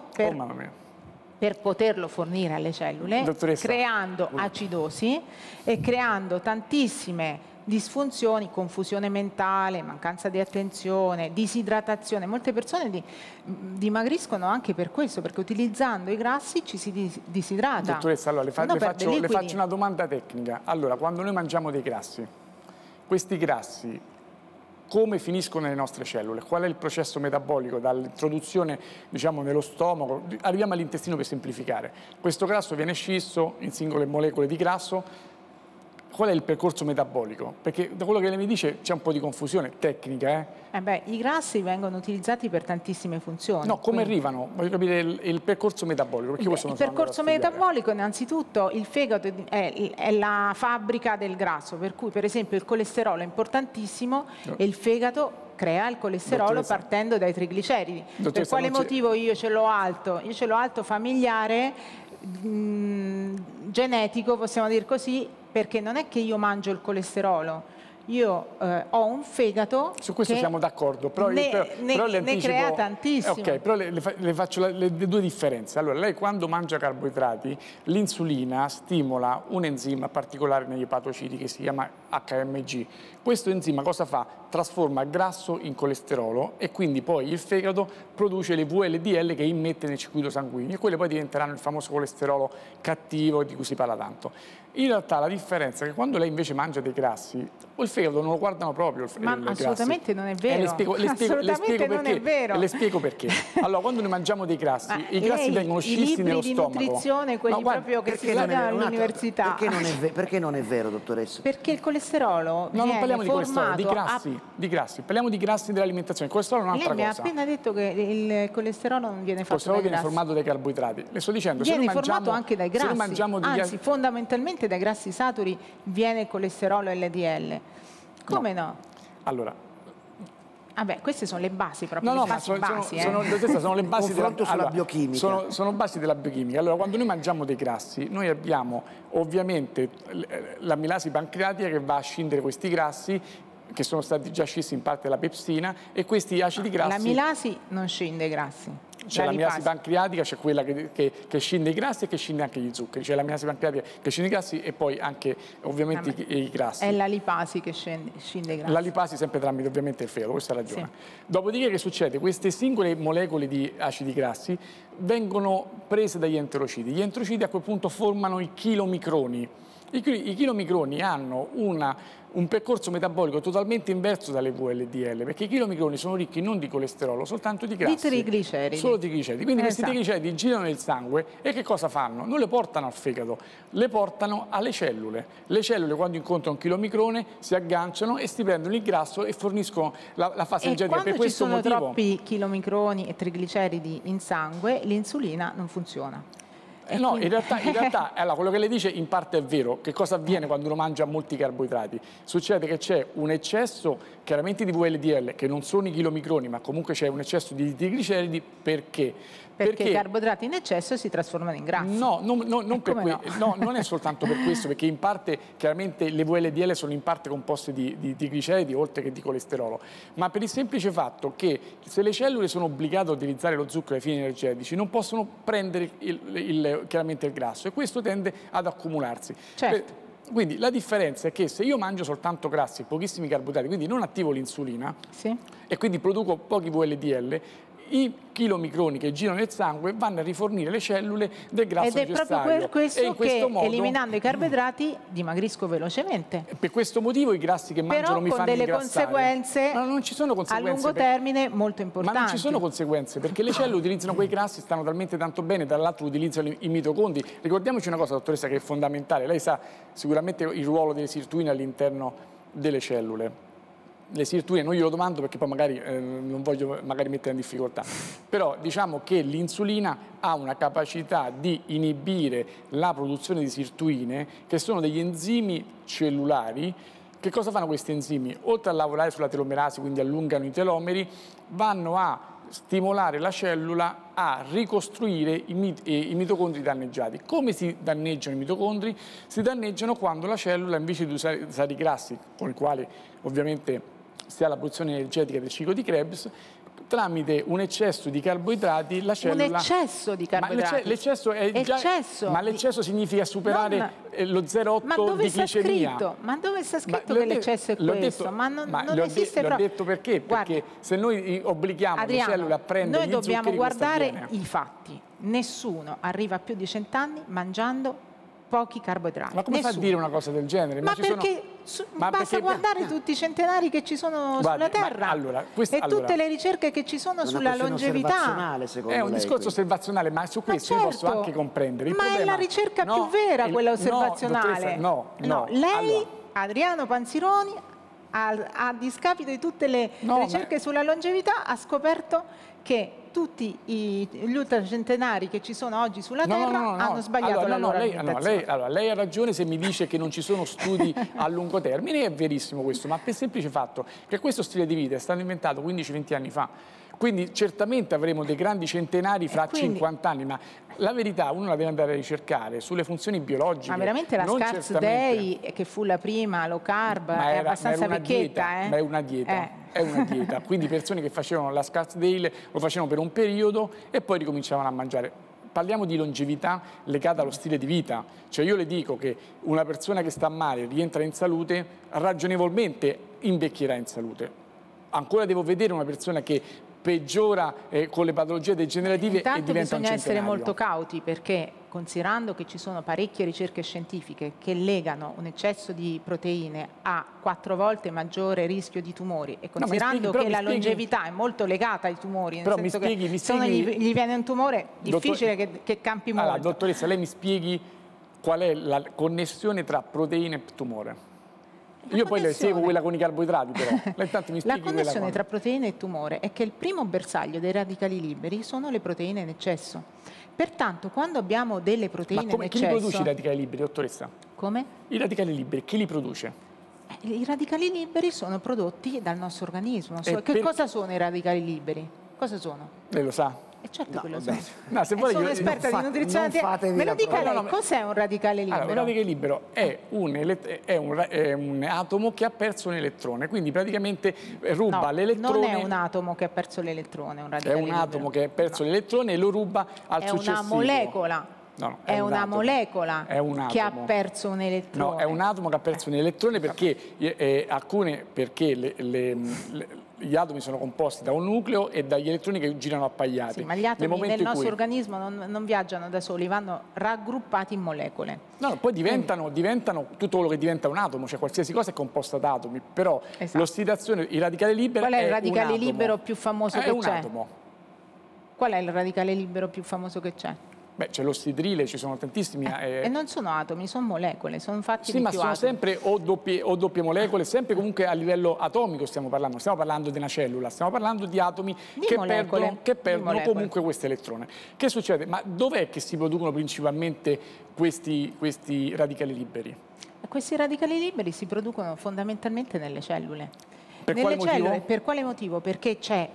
per poterlo fornire alle cellule, creando acidosi e creando tantissime disfunzioni, confusione mentale, mancanza di attenzione, disidratazione. Molte persone dimagriscono anche per questo, perché utilizzando i grassi ci si disidrata. Dottoressa, allora le faccio una domanda tecnica. Allora, quando noi mangiamo dei grassi, questi grassi come finiscono nelle nostre cellule? Qual è il processo metabolico dall'introduzione, diciamo, nello stomaco? Arriviamo all'intestino per semplificare. Questo grasso viene scisso in singole molecole di grasso. Qual è il percorso metabolico? Perché da quello che lei mi dice c'è un po' di confusione tecnica. I grassi vengono utilizzati per tantissime funzioni. No, come arrivano? Voglio capire il percorso metabolico. Il percorso metabolico, innanzitutto, il fegato è la fabbrica del grasso, per cui per esempio il colesterolo è importantissimo e il fegato crea il colesterolo partendo dai trigliceridi. Per quale motivo io ce l'ho alto? Io ce l'ho alto familiare, genetico, possiamo dire così, perché non è che io mangio il colesterolo, io ho un fegato su questo siamo d'accordo, però ne crea tantissimo. Ok, però le faccio le due differenze. Allora, lei quando mangia carboidrati, l'insulina stimola un enzima particolare negli epatociti che si chiama HMG. Questo enzima cosa fa? Trasforma grasso in colesterolo e quindi poi il fegato produce le VLDL che immette nel circuito sanguigno e quelle poi diventeranno il famoso colesterolo cattivo di cui si parla tanto. In realtà la differenza è che quando lei invece mangia dei grassi, il fegato non lo guardano proprio. Ma assolutamente non è vero. Le spiego perché. Allora, quando noi mangiamo dei grassi, i grassi vengono scisti nello stomaco. I libri di nutrizione, quelli proprio che si studiano all'università. Perché non è vero, dottoressa? Perché il colesterolo non parliamo di colesterolo, di grassi. Parliamo di grassi dell'alimentazione. Il colesterolo è un'altra cosa. Lei mi ha appena detto che il colesterolo non viene fatto dai grassi. viene formato dai carboidrati. Le sto dicendo, viene formato anche dai grassi. Anzi, fondamentalmente dai grassi saturi viene il colesterolo LDL. Come no? Allora, vabbè, queste sono le basi proprio. Sono le basi sulla biochimica. Sono basi della biochimica. Allora, quando noi mangiamo dei grassi, noi abbiamo ovviamente l'amilasi pancreatica che va a scindere questi grassi che sono stati già scissi in parte dalla pepsina e questi acidi grassi. L'amilasi non scinde i grassi. C'è l'amilasi pancreatica, c'è quella che scinde i grassi e che scinde anche gli zuccheri. C'è l'amilasi pancreatica che scinde i grassi e poi anche ovviamente i grassi. È la lipasi che scinde i grassi. La lipasi sempre tramite ovviamente il fegato, questa è la ragione. Sì. Dopodiché che succede? Queste singole molecole di acidi grassi vengono prese dagli enterociti. Gli enterociti a quel punto formano i chilomicroni. I chilomicroni hanno un percorso metabolico totalmente inverso dalle VLDL, perché i chilomicroni sono ricchi non di colesterolo, soltanto di grassi. Di trigliceridi. Solo trigliceridi. Quindi questi trigliceridi girano nel sangue e che cosa fanno? Non le portano al fegato, le portano alle cellule. Le cellule quando incontrano un chilomicrone si agganciano e si prendono il grasso e forniscono la fase energetica. Quando per questo ci sono motivo, troppi chilomicroni e trigliceridi in sangue, l'insulina non funziona. No, quindi... in realtà allora, quello che lei dice in parte è vero. Che cosa avviene quando uno mangia molti carboidrati? Succede che c'è un eccesso chiaramente di VLDL, che non sono i chilomicroni, ma comunque c'è un eccesso di trigliceridi. Perché? Perché i carboidrati in eccesso si trasformano in grassi. No, non per no, non è soltanto per questo, perché in parte chiaramente le VLDL sono in parte composte di trigliceridi oltre che di colesterolo, ma per il semplice fatto che se le cellule sono obbligate a utilizzare lo zucchero ai fini energetici non possono prendere chiaramente il grasso e questo tende ad accumularsi. Certo. Quindi la differenza è che se io mangio soltanto grassi e pochissimi carboidrati, quindi non attivo l'insulina e quindi produco pochi VLDL, i chilomicroni che girano nel sangue vanno a rifornire le cellule del grasso necessario. Ed è proprio per questo che modo, eliminando i carboidrati dimagrisco velocemente. Per questo motivo i grassi che mangio mi fanno ingrassare. Però con delle conseguenze, ma non ci sono conseguenze a lungo termine molto importanti. Ma non ci sono conseguenze perché le cellule utilizzano quei grassi, stanno talmente tanto bene, dall'altro utilizzano i mitocondri. Ricordiamoci una cosa, dottoressa, che è fondamentale. Lei sa sicuramente il ruolo delle sirtuine all'interno delle cellule. Le sirtuine non glielo domando perché poi magari non voglio mettere in difficoltà, però diciamo che l'insulina ha una capacità di inibire la produzione di sirtuine che sono degli enzimi cellulari. Che cosa fanno questi enzimi? Oltre a lavorare sulla telomerasi, quindi allungano i telomeri, vanno a stimolare la cellula a ricostruire i mitocondri danneggiati. Come si danneggiano i mitocondri? Si danneggiano quando la cellula invece di usare i grassi, con i quali ovviamente si ha la produzione energetica del ciclo di Krebs, tramite un eccesso di carboidrati la cellula... Un eccesso di carboidrati? L'eccesso è già... Ma l'eccesso significa superare lo 0,8 di glicemia. Ma dove sta scritto che l'eccesso è questo? Ma non esiste proprio. L'ho detto perché? Perché se noi obblighiamo le cellule a prendere gli zuccheri... Noi dobbiamo guardare i fatti. Nessuno arriva a più di 100 anni mangiando pochi carboidrati. Ma come fa a dire una cosa del genere? Basta guardare tutti i centenari che ci sono sulla Terra tutte le ricerche che ci sono sulla longevità. È un discorso osservazionale, ma su questo io posso anche comprendere. Ma è la ricerca più vera, quella osservazionale. Lei, Adriano Panzironi, a discapito di tutte le ricerche sulla longevità, ha scoperto che tutti gli ultracentenari che ci sono oggi sulla Terra hanno sbagliato la loro alimentazione. Lei ha ragione se mi dice che non ci sono studi a lungo termine, è verissimo questo, ma per il semplice fatto che questo stile di vita è stato inventato 15-20 anni fa. Quindi certamente avremo dei grandi centenari fra 50 anni, ma la verità uno la deve andare a ricercare sulle funzioni biologiche. Ma veramente la Scars Day, che fu la prima low carb, è abbastanza vecchietta. Ma è una dieta. È una dieta, quindi persone che facevano la Scars Day lo facevano per un periodo e poi ricominciavano a mangiare. Parliamo di longevità legata allo stile di vita, cioè io le dico che una persona che sta male, rientra in salute, ragionevolmente invecchierà in salute. Ancora devo vedere una persona che peggiora con le patologie degenerative e diventa un centenario. Bisogna essere molto cauti perché considerando che ci sono parecchie ricerche scientifiche che legano un eccesso di proteine a 4 volte maggiore rischio di tumori e considerando che la longevità è molto legata ai tumori, nel senso che se gli viene un tumore difficile che campi molto. Allora, dottoressa, lei mi spieghi qual è la connessione tra proteine e tumore? Io poi le seguo quella con i carboidrati, però. La connessione tra proteine e tumore è che il primo bersaglio dei radicali liberi sono le proteine in eccesso. Pertanto, quando abbiamo delle proteine in eccesso... Chi li produce i radicali liberi, dottoressa? Come? I radicali liberi, chi li produce? I radicali liberi sono prodotti dal nostro organismo. Cosa sono i radicali liberi? Cosa sono? Lei lo sa? Certo che lo so. Sono esperta di nutrizione. Me lo dica lei, cos'è un radicale libero? Allora, un radicale libero è un atomo che ha perso un elettrone, quindi praticamente ruba l'elettrone. Non è un atomo che ha perso l'elettrone, un radicale libero. È un atomo che ha perso l'elettrone e lo ruba al successivo. È una molecola. È una molecola che ha perso un elettrone. No, è un atomo che ha perso un elettrone perché gli atomi sono composti da un nucleo e dagli elettroni che girano appagliati. Sì, ma gli atomi nel nostro organismo non viaggiano da soli, vanno raggruppati in molecole. No, poi diventano tutto quello che diventa un atomo, cioè qualsiasi cosa è composta da atomi, però l'ossidazione, il radicale libero Qual è il radicale libero più famoso che c'è? È un atomo. Qual è il radicale libero più famoso che c'è? Beh, c'è l'ossidrile, ci sono tantissimi. E non sono atomi, sono molecole, sono fatti sì, di ma più sono atomi. sempre o doppie molecole, sempre comunque a livello atomico stiamo parlando. Non stiamo parlando di una cellula, stiamo parlando di atomi che perdono comunque questo elettrone. Che succede? Ma dov'è che si producono principalmente questi radicali liberi? Questi radicali liberi si producono fondamentalmente nelle cellule. Per quale motivo? Per quale motivo? Perché c'è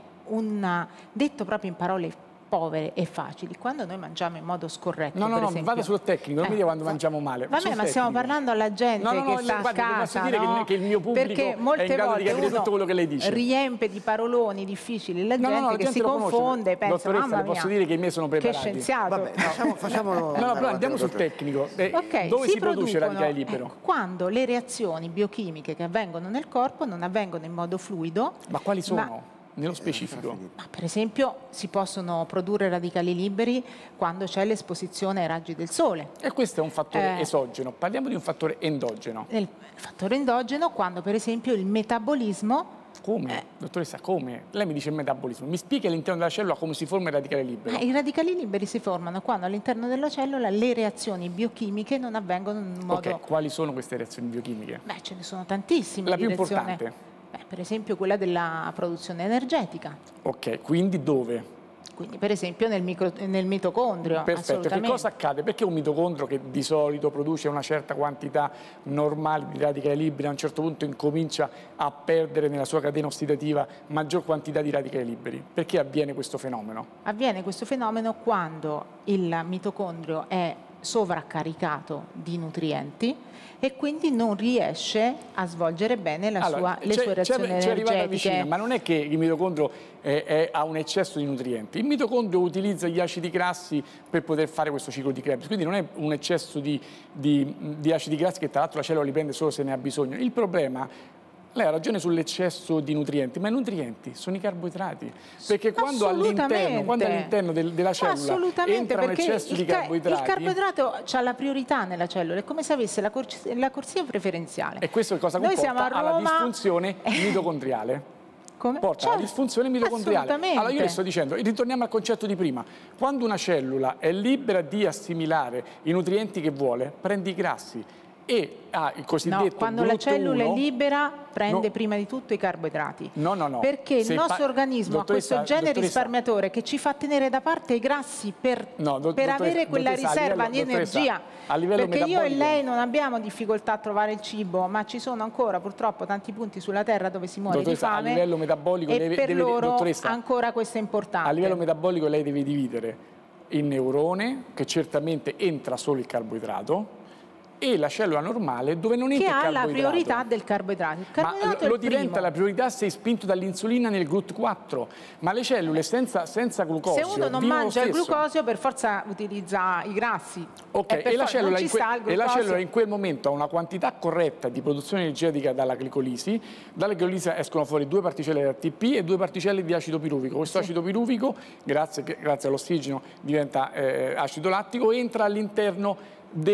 detto proprio in parole povere e facili, quando noi mangiamo in modo scorretto. No, vado sul tecnico, non mi dica quando mangiamo male. Vabbè, ma stiamo parlando alla gente che sta a casa, dire che il mio pubblico perché è molte in grado di volte capire tutto quello che lei dice. Riempie di paroloni difficili la gente la che gente si confonde, pensa, dottoressa, mamma le posso mia, dire che i miei sono preparati. Che scienziato. Vabbè, facciamo però andiamo sul tecnico. Dove si produce il radicale libero? Quando le reazioni biochimiche che avvengono nel corpo non avvengono in modo fluido. Ma quali sono? Nello specifico? Per esempio si possono produrre radicali liberi quando c'è l'esposizione ai raggi del sole. E questo è un fattore esogeno, parliamo di un fattore endogeno. Il fattore endogeno quando per esempio il metabolismo... Come? Dottoressa, come? Lei mi dice il metabolismo, mi spieghi all'interno della cellula come si forma il radicale libero? I radicali liberi si formano quando all'interno della cellula le reazioni biochimiche non avvengono in modo... Ok, quali sono queste reazioni biochimiche? Beh, ce ne sono tantissime. La più importante? Per esempio quella della produzione energetica. Ok, quindi dove? Quindi per esempio nel mitocondrio. Perfetto, che cosa accade? Perché un mitocondrio che di solito produce una certa quantità normale di radicali liberi a un certo punto incomincia a perdere nella sua catena ossidativa maggior quantità di radicali liberi? Perché avviene questo fenomeno? Avviene questo fenomeno quando il mitocondrio è sovraccaricato di nutrienti e quindi non riesce a svolgere bene le sue reazioni energetiche. Vicina, ma non è che il mitocondrio ha un eccesso di nutrienti. Il mitocondrio utilizza gli acidi grassi per poter fare questo ciclo di Krebs, quindi non è un eccesso di acidi grassi che tra l'altro la cellula li prende solo se ne ha bisogno. Il problema... Lei ha ragione sull'eccesso di nutrienti, ma i nutrienti sono i carboidrati, perché quando all'interno della cellula entra un eccesso di carboidrati... Il carboidrato ha la priorità nella cellula, è come se avesse la corsia preferenziale. E questo cosa comporta? Alla disfunzione mitocondriale. Come? Porta alla disfunzione mitocondriale. Allora io le sto dicendo, ritorniamo al concetto di prima, quando una cellula è libera di assimilare i nutrienti che vuole, prende i grassi. E ha il cosiddetto quando la cellula è libera prende prima di tutto i carboidrati. No. Perché il nostro organismo ha questo gene risparmiatore che ci fa tenere da parte i grassi per avere quella riserva di energia. Perché io e lei non abbiamo difficoltà a trovare il cibo, ma ci sono ancora purtroppo tanti punti sulla terra dove si muore di fame. A livello metabolico per loro ancora questo è importante. A livello metabolico lei deve dividere il neurone, che certamente entra solo il carboidrato, e la cellula normale dove non entra il carboidrato. Che ha la priorità del carboidrato. Ma lo diventa la priorità se è spinto dall'insulina nel GLUT4. Ma le cellule senza glucosio, se uno non mangia il glucosio per forza utilizza i grassi. Ok, e la cellula in quel momento ha una quantità corretta di produzione energetica dalla glicolisi. Dalla glicolisi escono fuori 2 particelle di ATP e 2 particelle di acido piruvico. Questo acido piruvico, grazie all'ossigeno, diventa acido lattico, entra all'interno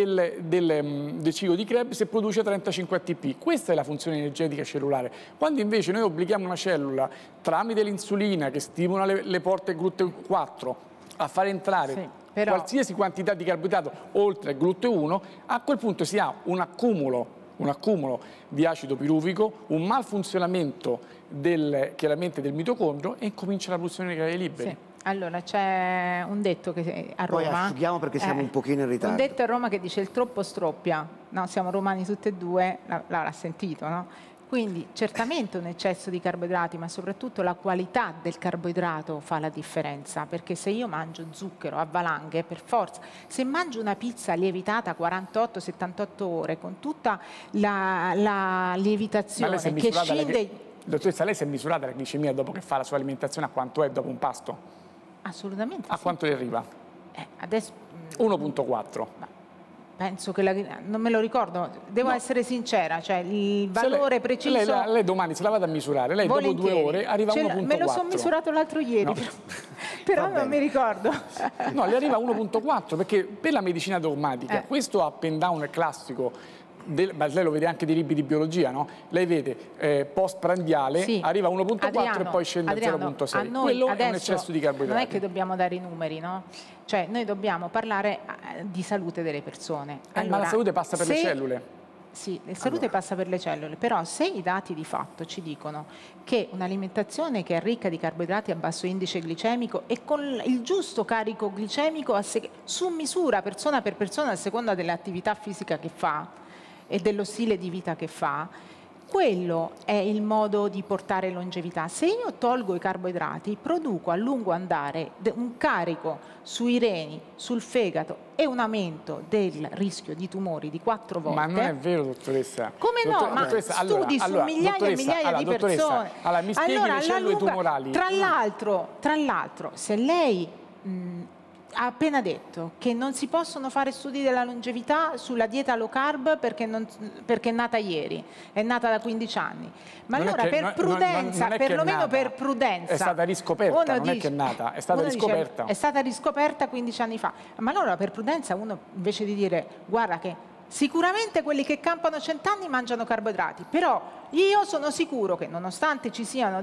del ciclo di Krebs e produce 35 ATP. Questa è la funzione energetica cellulare. Quando invece noi obblighiamo una cellula tramite l'insulina che stimola le porte GLUT4 a far entrare qualsiasi quantità di carboidrato oltre il GLUT1, a quel punto si ha un accumulo di acido piruvico, un malfunzionamento chiaramente del mitocondrio e comincia la produzione di radicali liberi. Sì. Allora, c'è un detto che a Roma... Poi asciughiamo perché siamo un pochino in ritardo. Un detto a Roma che dice il troppo stroppia. No, siamo romani tutti e due, l'ha sentito, no? Quindi certamente un eccesso di carboidrati, ma soprattutto la qualità del carboidrato fa la differenza, perché se io mangio zucchero a valanghe, per forza, se mangio una pizza lievitata 48-78 ore con tutta la lievitazione che scende... Dottoressa, lei si è misurata la glicemia dopo che fa la sua alimentazione, a quanto è dopo un pasto? Assolutamente A quanto le arriva? Adesso 1,4. Penso che non me lo ricordo, devo essere sincera, cioè il valore preciso... Lei domani se la vada a misurare, lei dopo 2 ore arriva a 1.4. Me lo sono misurato l'altro ieri, no. però non mi ricordo. No, le arriva a 1.4 perché per la medicina dogmatica questo up and down è classico. Ma lei lo vede anche dei libri di biologia, no? Lei vede postprandiale, arriva a 1.4 e poi scende a 0.6. Quello è un eccesso di carboidrati. Non è che dobbiamo dare i numeri, no? Cioè noi dobbiamo parlare di salute delle persone. Allora, ma la salute passa per le cellule. Sì, la salute passa per le cellule, però se i dati di fatto ci dicono che un'alimentazione che è ricca di carboidrati a basso indice glicemico e con il giusto carico glicemico su misura, persona per persona, a seconda dell'attività fisica che fa e dello stile di vita che fa, quello è il modo di portare longevità. Se io tolgo i carboidrati, produco a lungo andare un carico sui reni, sul fegato e un aumento del rischio di tumori di 4 volte. Ma non è vero, dottoressa. Come no? Ma studi su migliaia e migliaia di persone. Allora, mi spieghi le cellule tumorali. Tra l'altro, se lei... ha appena detto che non si possono fare studi della longevità sulla dieta low carb perché è nata ieri, è nata da 15 anni. Ma non allora per prudenza, perlomeno per prudenza... È stata riscoperta, non è che è nata, è stata riscoperta. È stata riscoperta 15 anni fa. Ma allora per prudenza uno invece di dire guarda che sicuramente quelli che campano 100 anni mangiano carboidrati, però io sono sicuro che nonostante ci siano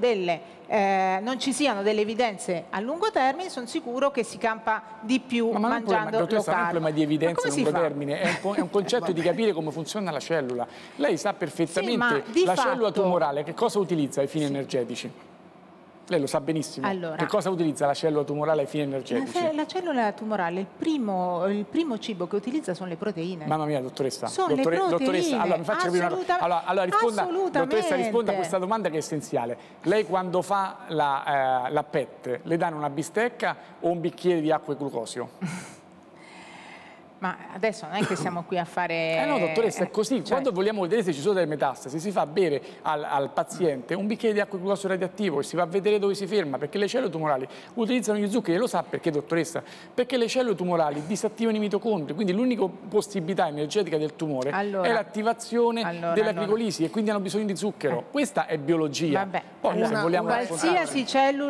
non ci siano delle evidenze a lungo termine, sono sicuro che si campa di più mangiando low carb. Non è un problema di evidenza a lungo termine, è un concetto di capire come funziona la cellula. Lei sa perfettamente la cellula tumorale che cosa utilizza ai fini energetici. Lei lo sa benissimo. Allora, che cosa utilizza la cellula tumorale ai fini energetici? La cellula tumorale, il primo cibo che utilizza sono le proteine. Mamma mia, dottoressa. Sono le proteine. Dottoressa, allora mi faccia capire allora risponda, dottoressa, risponda a questa domanda che è essenziale. Lei quando fa la PET, le danno una bistecca o un bicchiere di acqua e glucosio? Ma adesso non è che siamo qui a fare... no, dottoressa, è così. Cioè... Quando vogliamo vedere se ci sono delle metastasi, si fa bere al paziente un bicchiere di acqua e glucosio radioattivo e si va a vedere dove si ferma, perché le cellule tumorali utilizzano gli zuccheri. Lo sa perché, dottoressa? Perché le cellule tumorali disattivano i mitocondri, quindi l'unica possibilità energetica del tumore è l'attivazione della glicolisi e quindi hanno bisogno di zucchero. Questa è biologia. Vabbè. Poi se vogliamo qualsiasi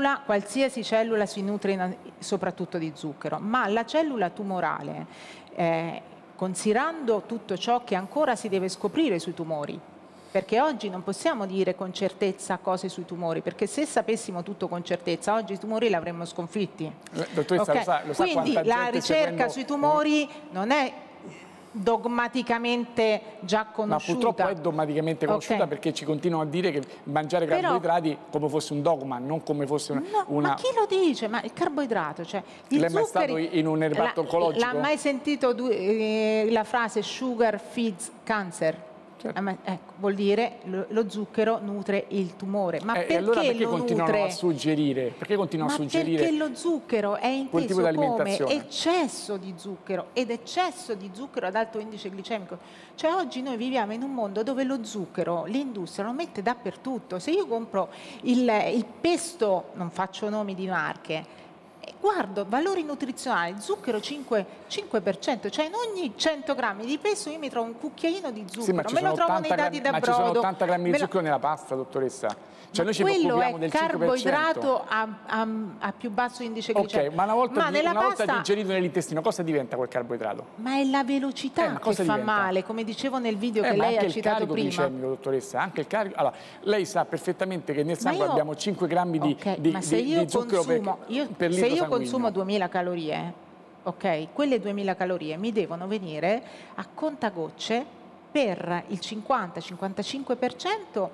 cellula si nutre soprattutto di zucchero, ma la cellula tumorale... considerando tutto ciò che ancora si deve scoprire sui tumori, perché oggi non possiamo dire con certezza cose sui tumori, perché se sapessimo tutto con certezza oggi i tumori li avremmo sconfitti. Dottoressa, lo sa quindi la ricerca sui tumori non è dogmaticamente già conosciuta. Ma purtroppo è dogmaticamente conosciuta perché ci continuano a dire che mangiare carboidrati come fosse un dogma, non come fosse una... Ma chi lo dice? Ma il carboidrato, cioè... Lei è mai stato in un erbatorio oncologico? L'ha mai sentito la frase sugar feeds cancer? Certo. Ecco, vuol dire lo zucchero nutre il tumore. Ma perché allora perché lo continuano nutre? A suggerire? Perché continuano a suggerire? Perché lo zucchero è inteso come eccesso di zucchero ed eccesso di zucchero ad alto indice glicemico. Cioè oggi noi viviamo in un mondo dove lo zucchero, l'industria lo mette dappertutto. Se io compro il pesto, non faccio nomi di marche, guardo valori nutrizionali, zucchero 5%, cioè in ogni 100 grammi di pesto io mi trovo un cucchiaino di zucchero, me lo trovo nei dati da brodo. Ma ci sono 80 grammi di zucchero nella pasta, dottoressa. Cioè noi ci preoccupiamo del 5%. Carboidrato a più basso indice glicemico. Ok, ma una volta digerito nell'intestino, cosa diventa quel carboidrato? Ma è la velocità che fa male, come dicevo nel video che lei ha citato prima. Glicemico, dottoressa, anche il carico. Allora, lei sa perfettamente che nel sangue abbiamo 5 grammi di zucchero per litro sanguigno. Consumo 2000 calorie, ok? Quelle 2000 calorie mi devono venire a contagocce per il 50-55%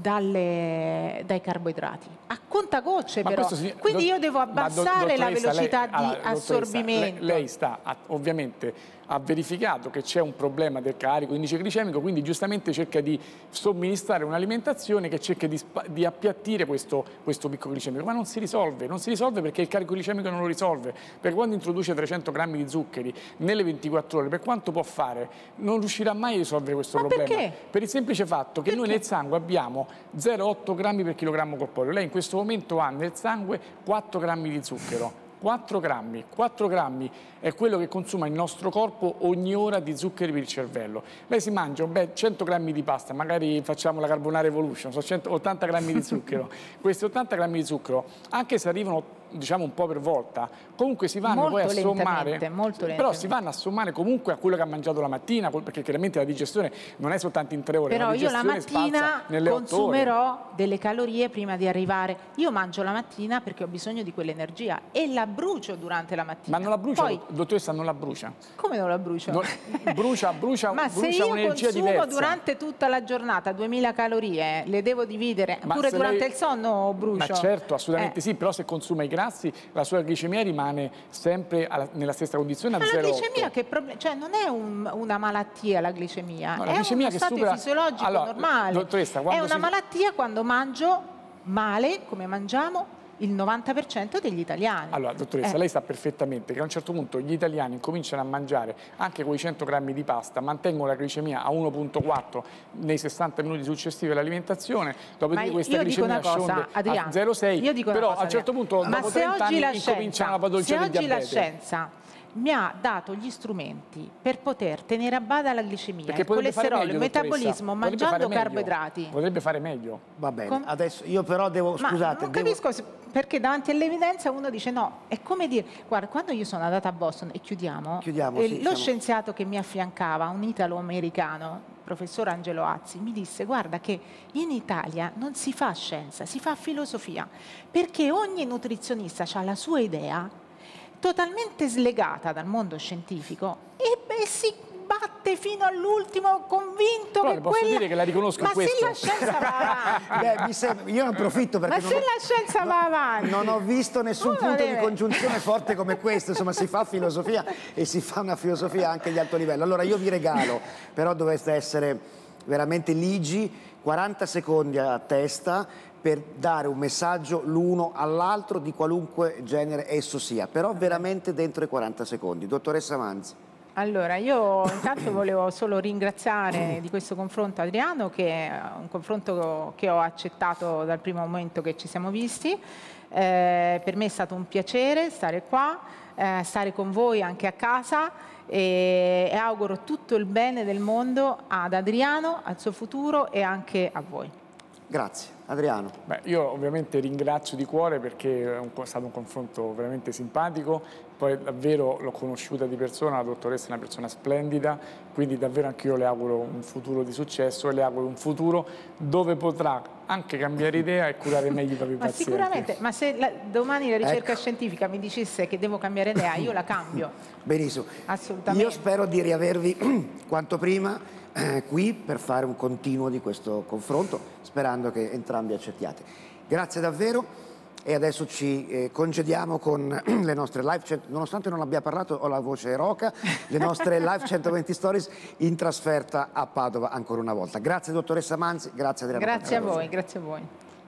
dai carboidrati. A contagocce però. Quindi io devo abbassare la velocità di assorbimento. Lei ovviamente ha verificato che c'è un problema del carico indice glicemico, quindi giustamente cerca di somministrare un'alimentazione che cerca di appiattire questo picco glicemico, ma non si risolve perché il carico glicemico non lo risolve, perché quando introduce 300 grammi di zuccheri nelle 24 ore, per quanto può fare, non riuscirà mai a risolvere questo problema. Perché? Per il semplice fatto che noi nel sangue abbiamo 0,8 grammi per chilogrammo corporeo, lei in questo momento ha nel sangue 4 grammi di zucchero. 4 grammi. 4 grammi è quello che consuma il nostro corpo ogni ora di zuccheri per il cervello. Lei si mangia 100 grammi di pasta, magari facciamo la carbonara evolution, sono 80 grammi di zucchero. Questi 80 grammi di zucchero, anche se arrivano diciamo un po' per volta, comunque si vanno poi a sommare, però si vanno a sommare comunque a quello che ha mangiato la mattina, perché chiaramente la digestione non è soltanto in 3 ore, però io la mattina consumerò delle calorie prima di arrivare. Io mangio la mattina perché ho bisogno di quell'energia e la brucio durante la mattina. Ma non la brucia, poi, dottoressa, non la brucia. Come non la brucia? Brucia ma se io consumo durante tutta la giornata 2000 calorie, le devo dividere, pure durante il sonno brucio? Ma certo, assolutamente sì, però se consuma i grassi la sua glicemia rimane sempre nella stessa condizione, a 0,8. La glicemia che problema? Cioè non è una malattia la glicemia, no, la è glicemia uno stato fisiologico normale. Dottoressa, è una malattia quando mangio male, come mangiamo il 90% degli italiani. Allora, dottoressa, lei sa perfettamente che a un certo punto gli italiani cominciano a mangiare anche quei 100 grammi di pasta, mantengono la glicemia a 1,4 nei 60 minuti successivi all'alimentazione, dopodiché questa glicemia sconde a 0,6, però a un certo punto dopo 30 anni incominciano la patologia del diabete. Se oggi la scienza mi ha dato gli strumenti per poter tenere a bada la glicemia, il colesterolo, il metabolismo, mangiando carboidrati. Potrebbe fare meglio. Va bene, adesso io però devo, scusate. Non capisco perché davanti all'evidenza uno dice no, è come dire, guarda, quando io sono andata a Boston, e chiudiamo sì, lo scienziato che mi affiancava, un italo-americano, il professor Angelo Azzi, mi disse guarda che in Italia non si fa scienza, si fa filosofia, perché ogni nutrizionista ha la sua idea totalmente slegata dal mondo scientifico e si batte fino all'ultimo convinto però che posso dire che la riconosco in questo. Ma se la scienza va avanti io ne approfitto perché la scienza va avanti, non ho visto nessun punto di congiunzione forte come questo, insomma si fa filosofia e si fa una filosofia anche di alto livello. Allora io vi regalo, però dovreste essere veramente ligi, 40 secondi a testa per dare un messaggio l'uno all'altro di qualunque genere esso sia, però veramente dentro i 40 secondi. Dottoressa Manzi. Allora, io intanto volevo solo ringraziare di questo confronto Adriano, che è un confronto che ho accettato dal primo momento che ci siamo visti. Per me è stato un piacere stare qua, stare con voi anche a casa e auguro tutto il bene del mondo ad Adriano, al suo futuro e anche a voi. Grazie. Adriano. Beh, io ovviamente ringrazio di cuore perché è stato un confronto veramente simpatico, poi davvero l'ho conosciuta di persona, la dottoressa è una persona splendida, quindi davvero anche io le auguro un futuro di successo e le auguro un futuro dove potrà anche cambiare idea e curare meglio i propri pazienti. Sicuramente, ma se domani la ricerca scientifica mi dicesse che devo cambiare idea, io la cambio. Benissimo. Assolutamente. Io spero di riavervi quanto prima qui per fare un continuo di questo confronto, sperando che entrambi accettiate. Grazie davvero e adesso ci congediamo con le nostre live, nonostante non abbia parlato ho la voce roca, le nostre live 120 stories in trasferta a Padova ancora una volta. Grazie dottoressa Manzi, grazie Adriano. Grazie a voi, grazie a voi.